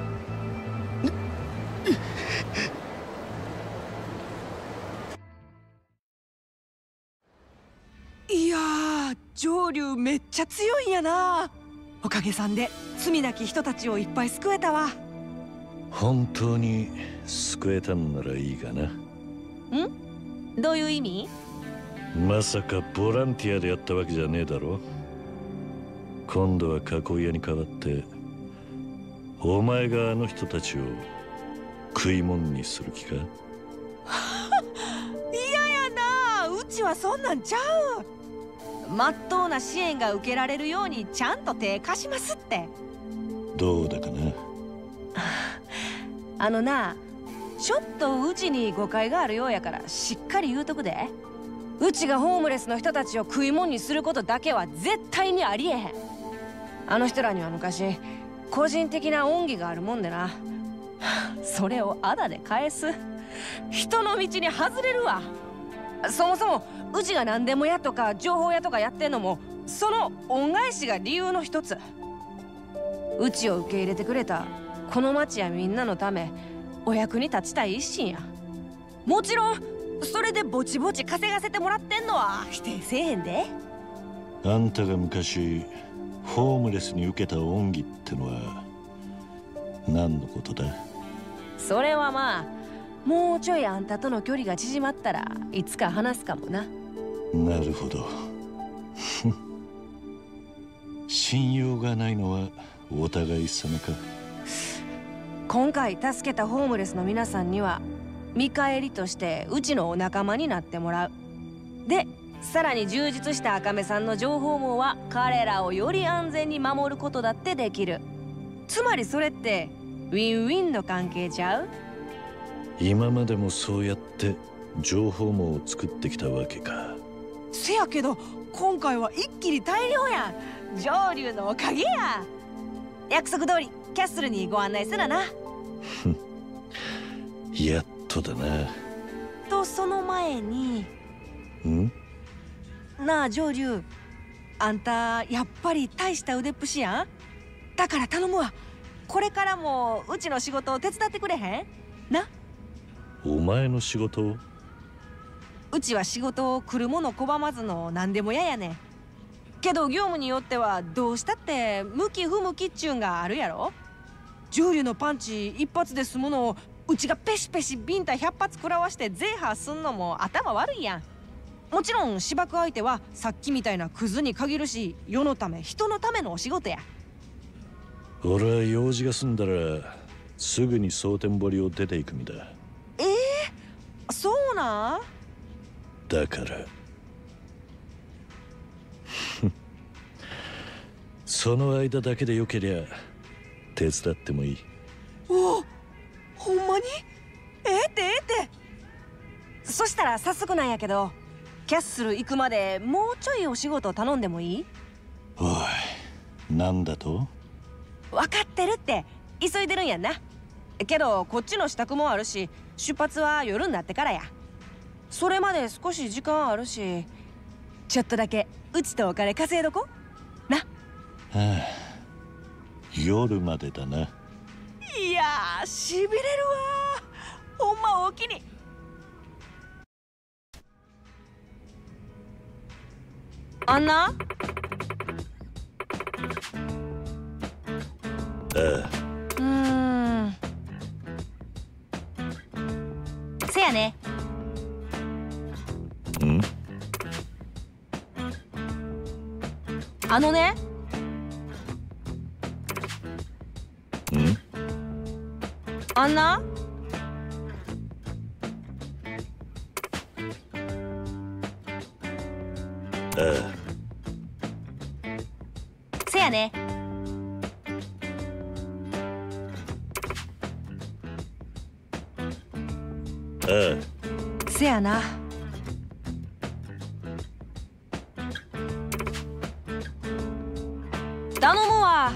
いやー、上流めっちゃ強いんやな。おかげさんで罪なき人たちをいっぱい救えたわ。 本当に救えたんならいいがな。 ん？どういう意味？ まさかボランティアでやったわけじゃねえだろ。今度は囲い屋に代わってお前があの人たちを食い物にする気か？ 嫌やな。うちはそんなんちゃう。 まっとうな支援が受けられるようにちゃんと手貸しますって。 どうだかな。 あのな、ちょっとうちに誤解があるようやからしっかり言うとくで。うちがホームレスの人たちを食い物にすることだけは絶対にありえへん。あの人らには昔個人的な恩義があるもんでな。それをあだで返す人の道に外れるわ。そもそもうちが何でも屋とか情報屋とかやってんのもその恩返しが理由の一つ。うちを受け入れてくれたこの町やみんなのためお役に立ちたい一心や。もちろんそれでぼちぼち稼がせてもらってんのは否定せえへんで。 あんたが昔ホームレスに受けた恩義ってのは何のことだ？ それはまあもうちょいあんたとの距離が縮まったらいつか話すかもな。 なるほど。信用がないのはお互い様か。 今回助けたホームレスの皆さんには見返りとしてうちのお仲間になってもらう。でさらに充実した赤目さんの情報網は彼らをより安全に守ることだってできる。つまりそれってウィンウィンの関係ちゃう？ 今までもそうやって情報網を作ってきたわけか。 せやけど今回は一気に大量やん。上流のおかげや。 約束通りキャッスルにご案内するな。 やっとだな。 とその前にんなあ上流、あんたやっぱり大した腕っぷしやん。だから頼むわ。これからもうちの仕事を手伝ってくれへんな。 お前の仕事を？ うちは仕事を来るもの拒まずの何でもややねん。けど業務によってはどうしたって向き不向きっちゅうんがあるやろ。上流のパンチ一発で済むのをうちがペシペシビンタひゃっ発食らわしてゼーハーすんのも頭悪いやん。もちろん芝生相手はさっきみたいなクズに限るし、世のため人のためのお仕事や。 俺は用事が済んだらすぐに蒼天堀を出ていく身だ。 ええー、そうなん？ だからその間だけでよけりゃ手伝ってもいい。 おお、ほんまに？ええってええって。 そしたら早速なんやけど、キャッスル行くまでもうちょいお仕事頼んでもいい？ おい、なんだと？ 分かってるって、急いでるんやんな。けどこっちの支度もあるし、出発は夜になってからや。それまで少し時間あるし、ちょっとだけうちとお金稼いどこな。 はあ、夜までだな。 いやー、しびれるわー。ほんまおおきに。 あんな？ ああ。 うーん。せやね。 ん？ あのね。 ん？ あんな？ ああ。 せやね。 ああ。 せやな。頼むわ。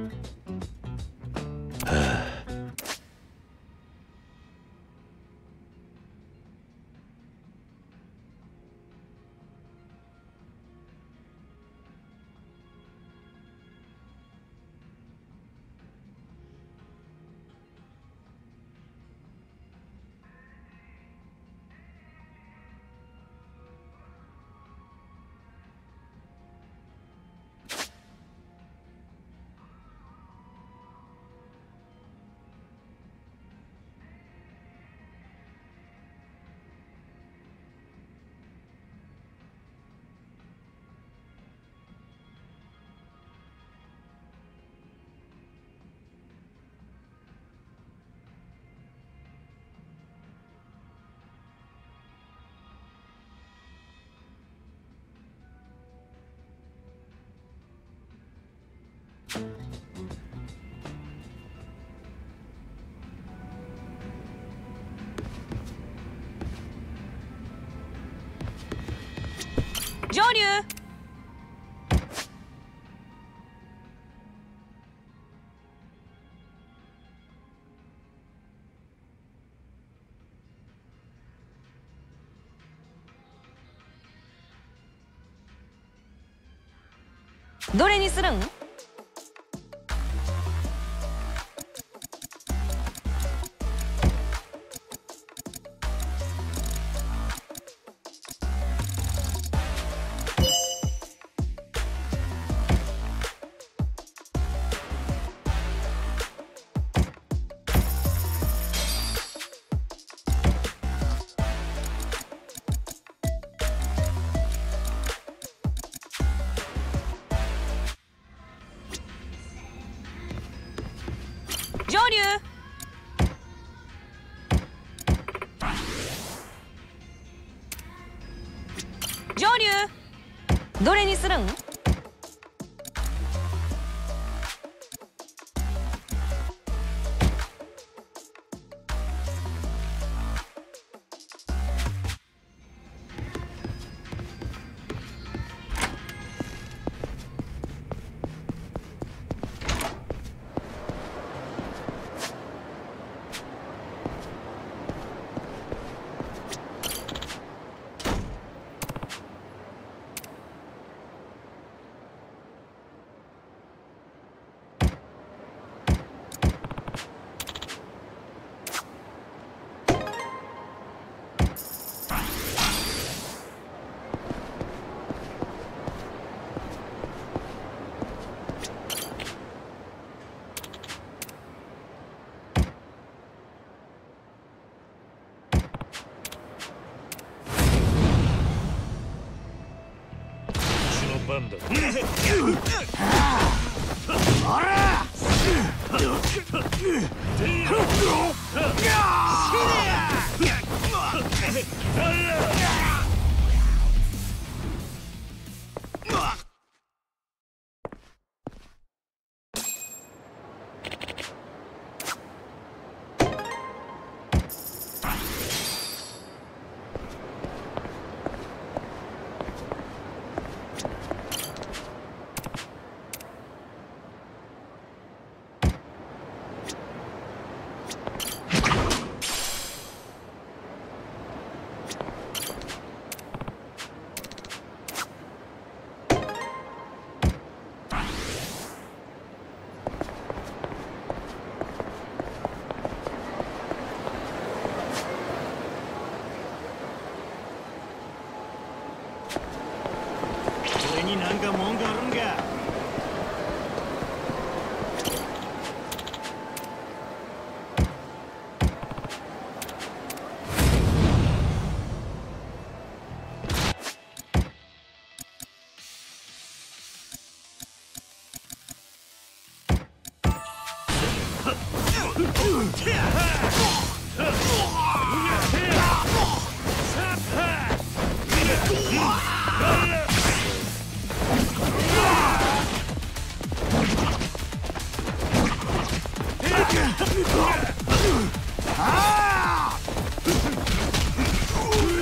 上流。どれにするん？上流。上流。どれにするん？ 番だ。 あら！ になんか文句あるんか。 ああ！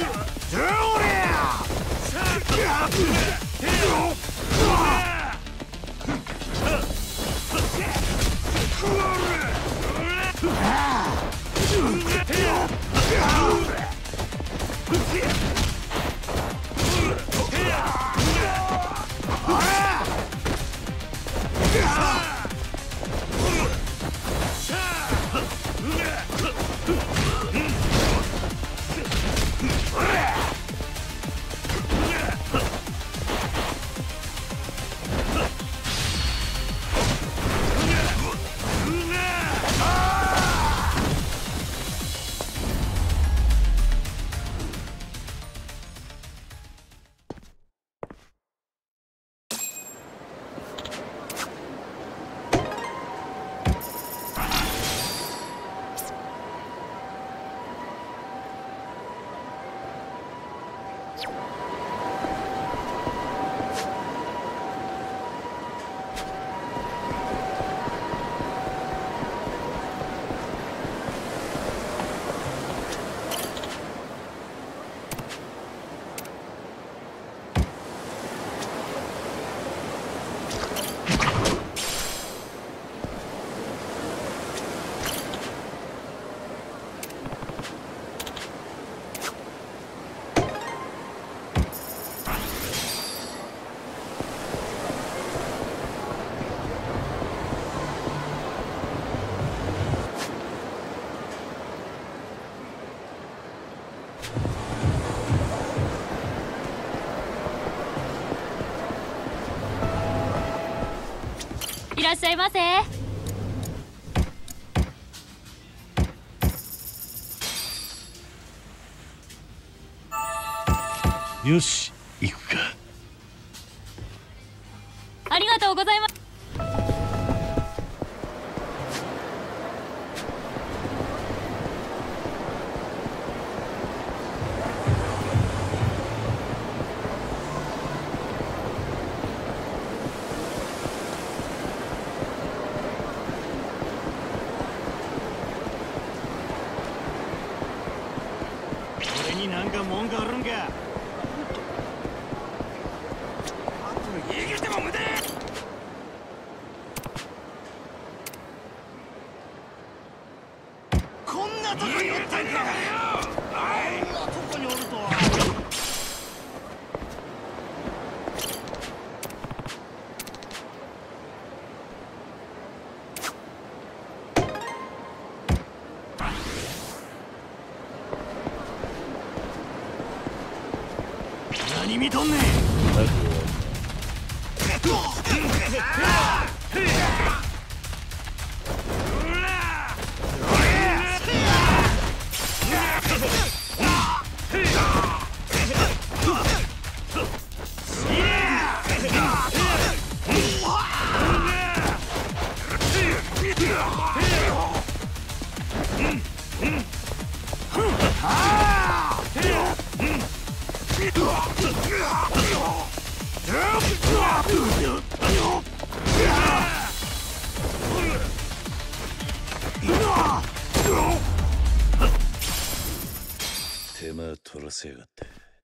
いらっしゃいませ。 よし、行くか。 ありがとうございます。 俺になんか文句あるんか。 逃げても無駄。こんなとこにおったんか。あんなとこにおるとは。 何見とんねん。 手間取らせやがって。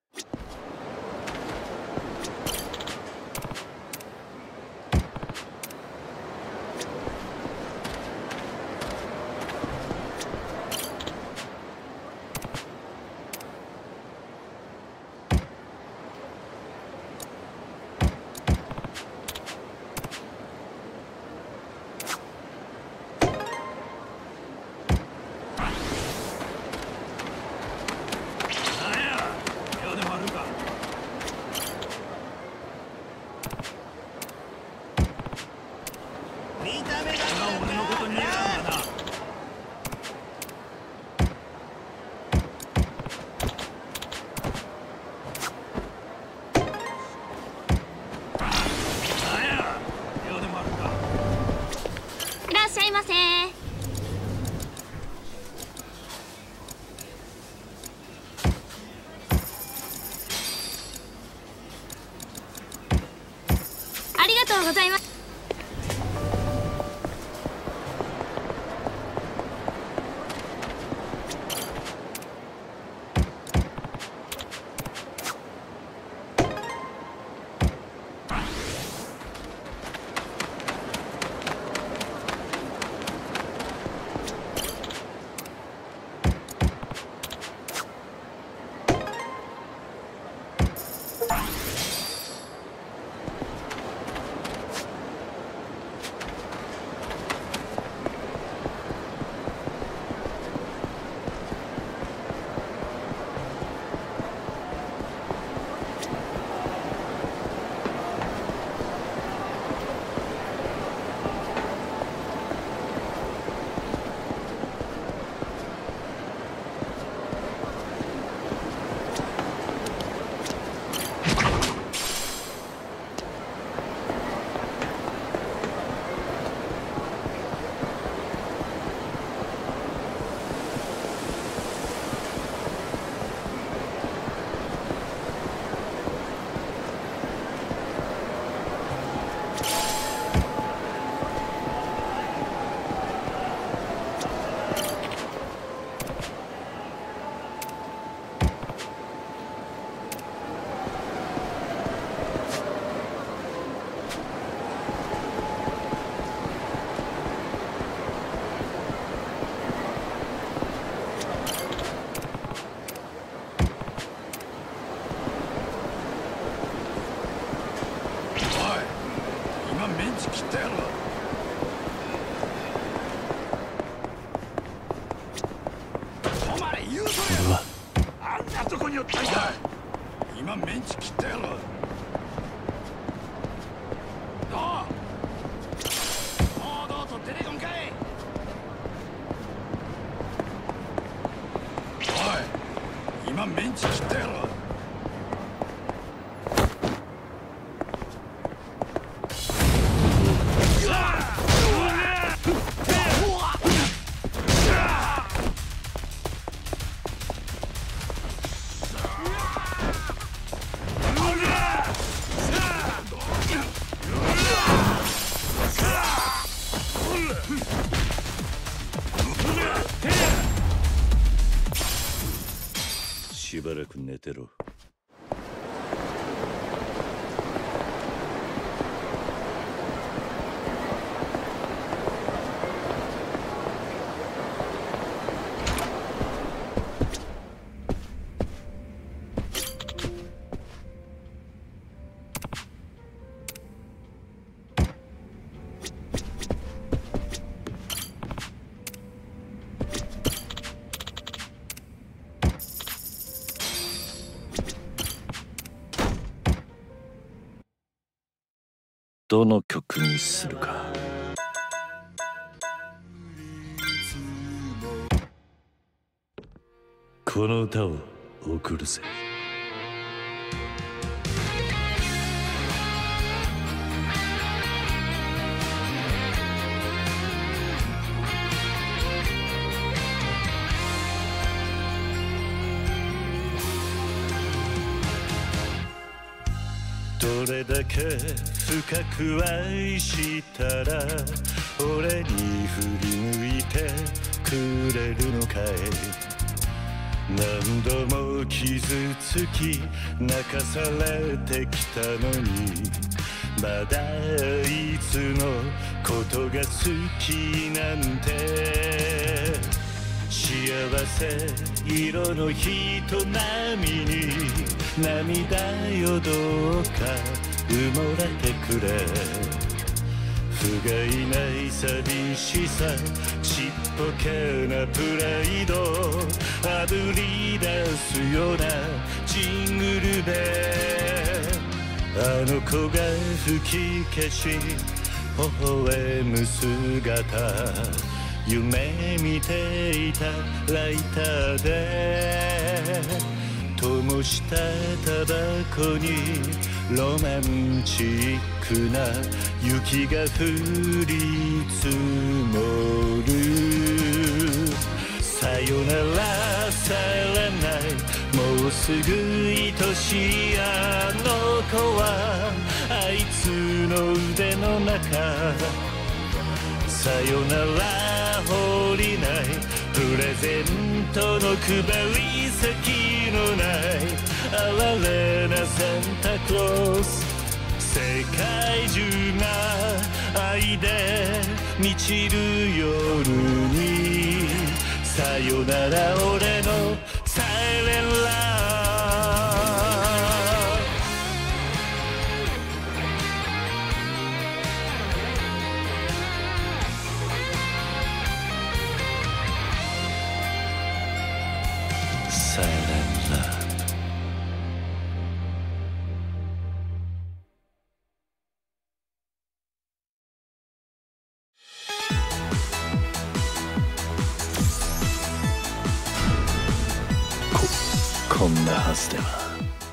いらっしゃいませ。ありがとうございます。 なメンチ切ったやろ。 しばらく寝てろ。どの曲にするか。この歌を送るぜ。どれだけ深く愛したら俺に振り向いてくれるのかい。何度も傷つき泣かされてきたのにまだいつのことが好きなんて。幸せ色の人並みに涙よどうか埋もれてくれ。不甲斐ない寂しさちっぽけなプライドあぶり出すようなジングルであの子が吹き消し微笑む姿夢見ていたライターで灯したタバコにロマンチックな雪が降り積もる。さよならさらないもうすぐ愛しいあの子はあいつの腕の中。さよなら懲りないプレゼントの配り先のない哀れなサンタクロース。世界中が愛で満ちる夜にさよなら俺のサイレンラサイレンラー。こ、こんなはずでは。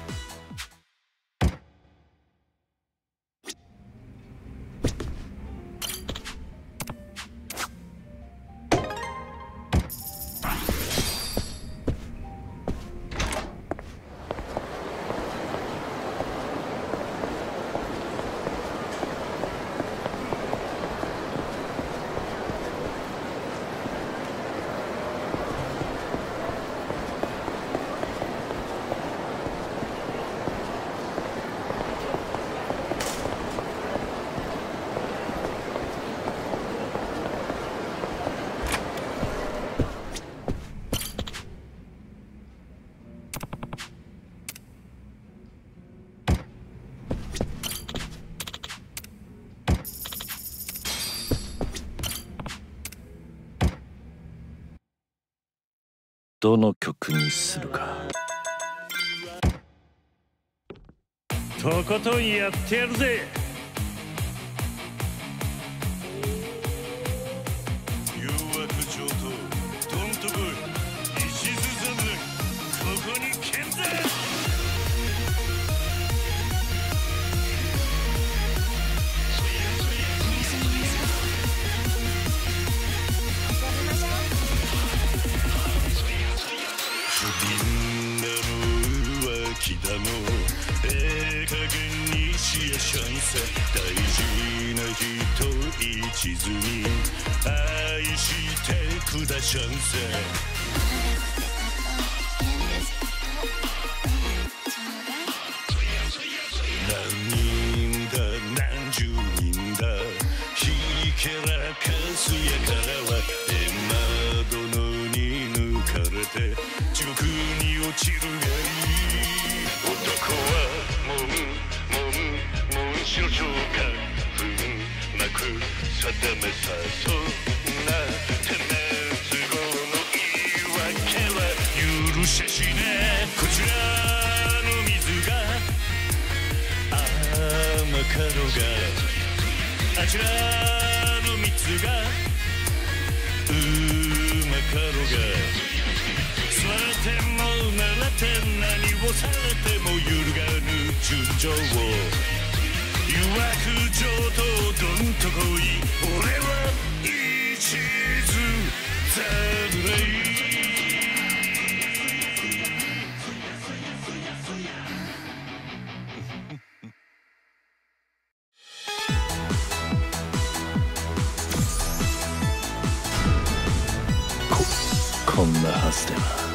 どの曲にするか。とことんやってやるぜ。誘惑上等どんとこい石津侍ここに来一途に愛してくだしゃんせ。何人だ何十人だひけらかすやからはエマ殿に抜かれて地獄に落ちるがいい。男はもんもんもんしろちょうかふんなく定めさそんなてめ都合の言い訳は許しゃしね。こちらの水が甘かろがあちらの蜜がうまかろが座れてもならて何をされても揺るがぬ純情を誘惑上等どんとこい俺は一途侍。こんなはずでは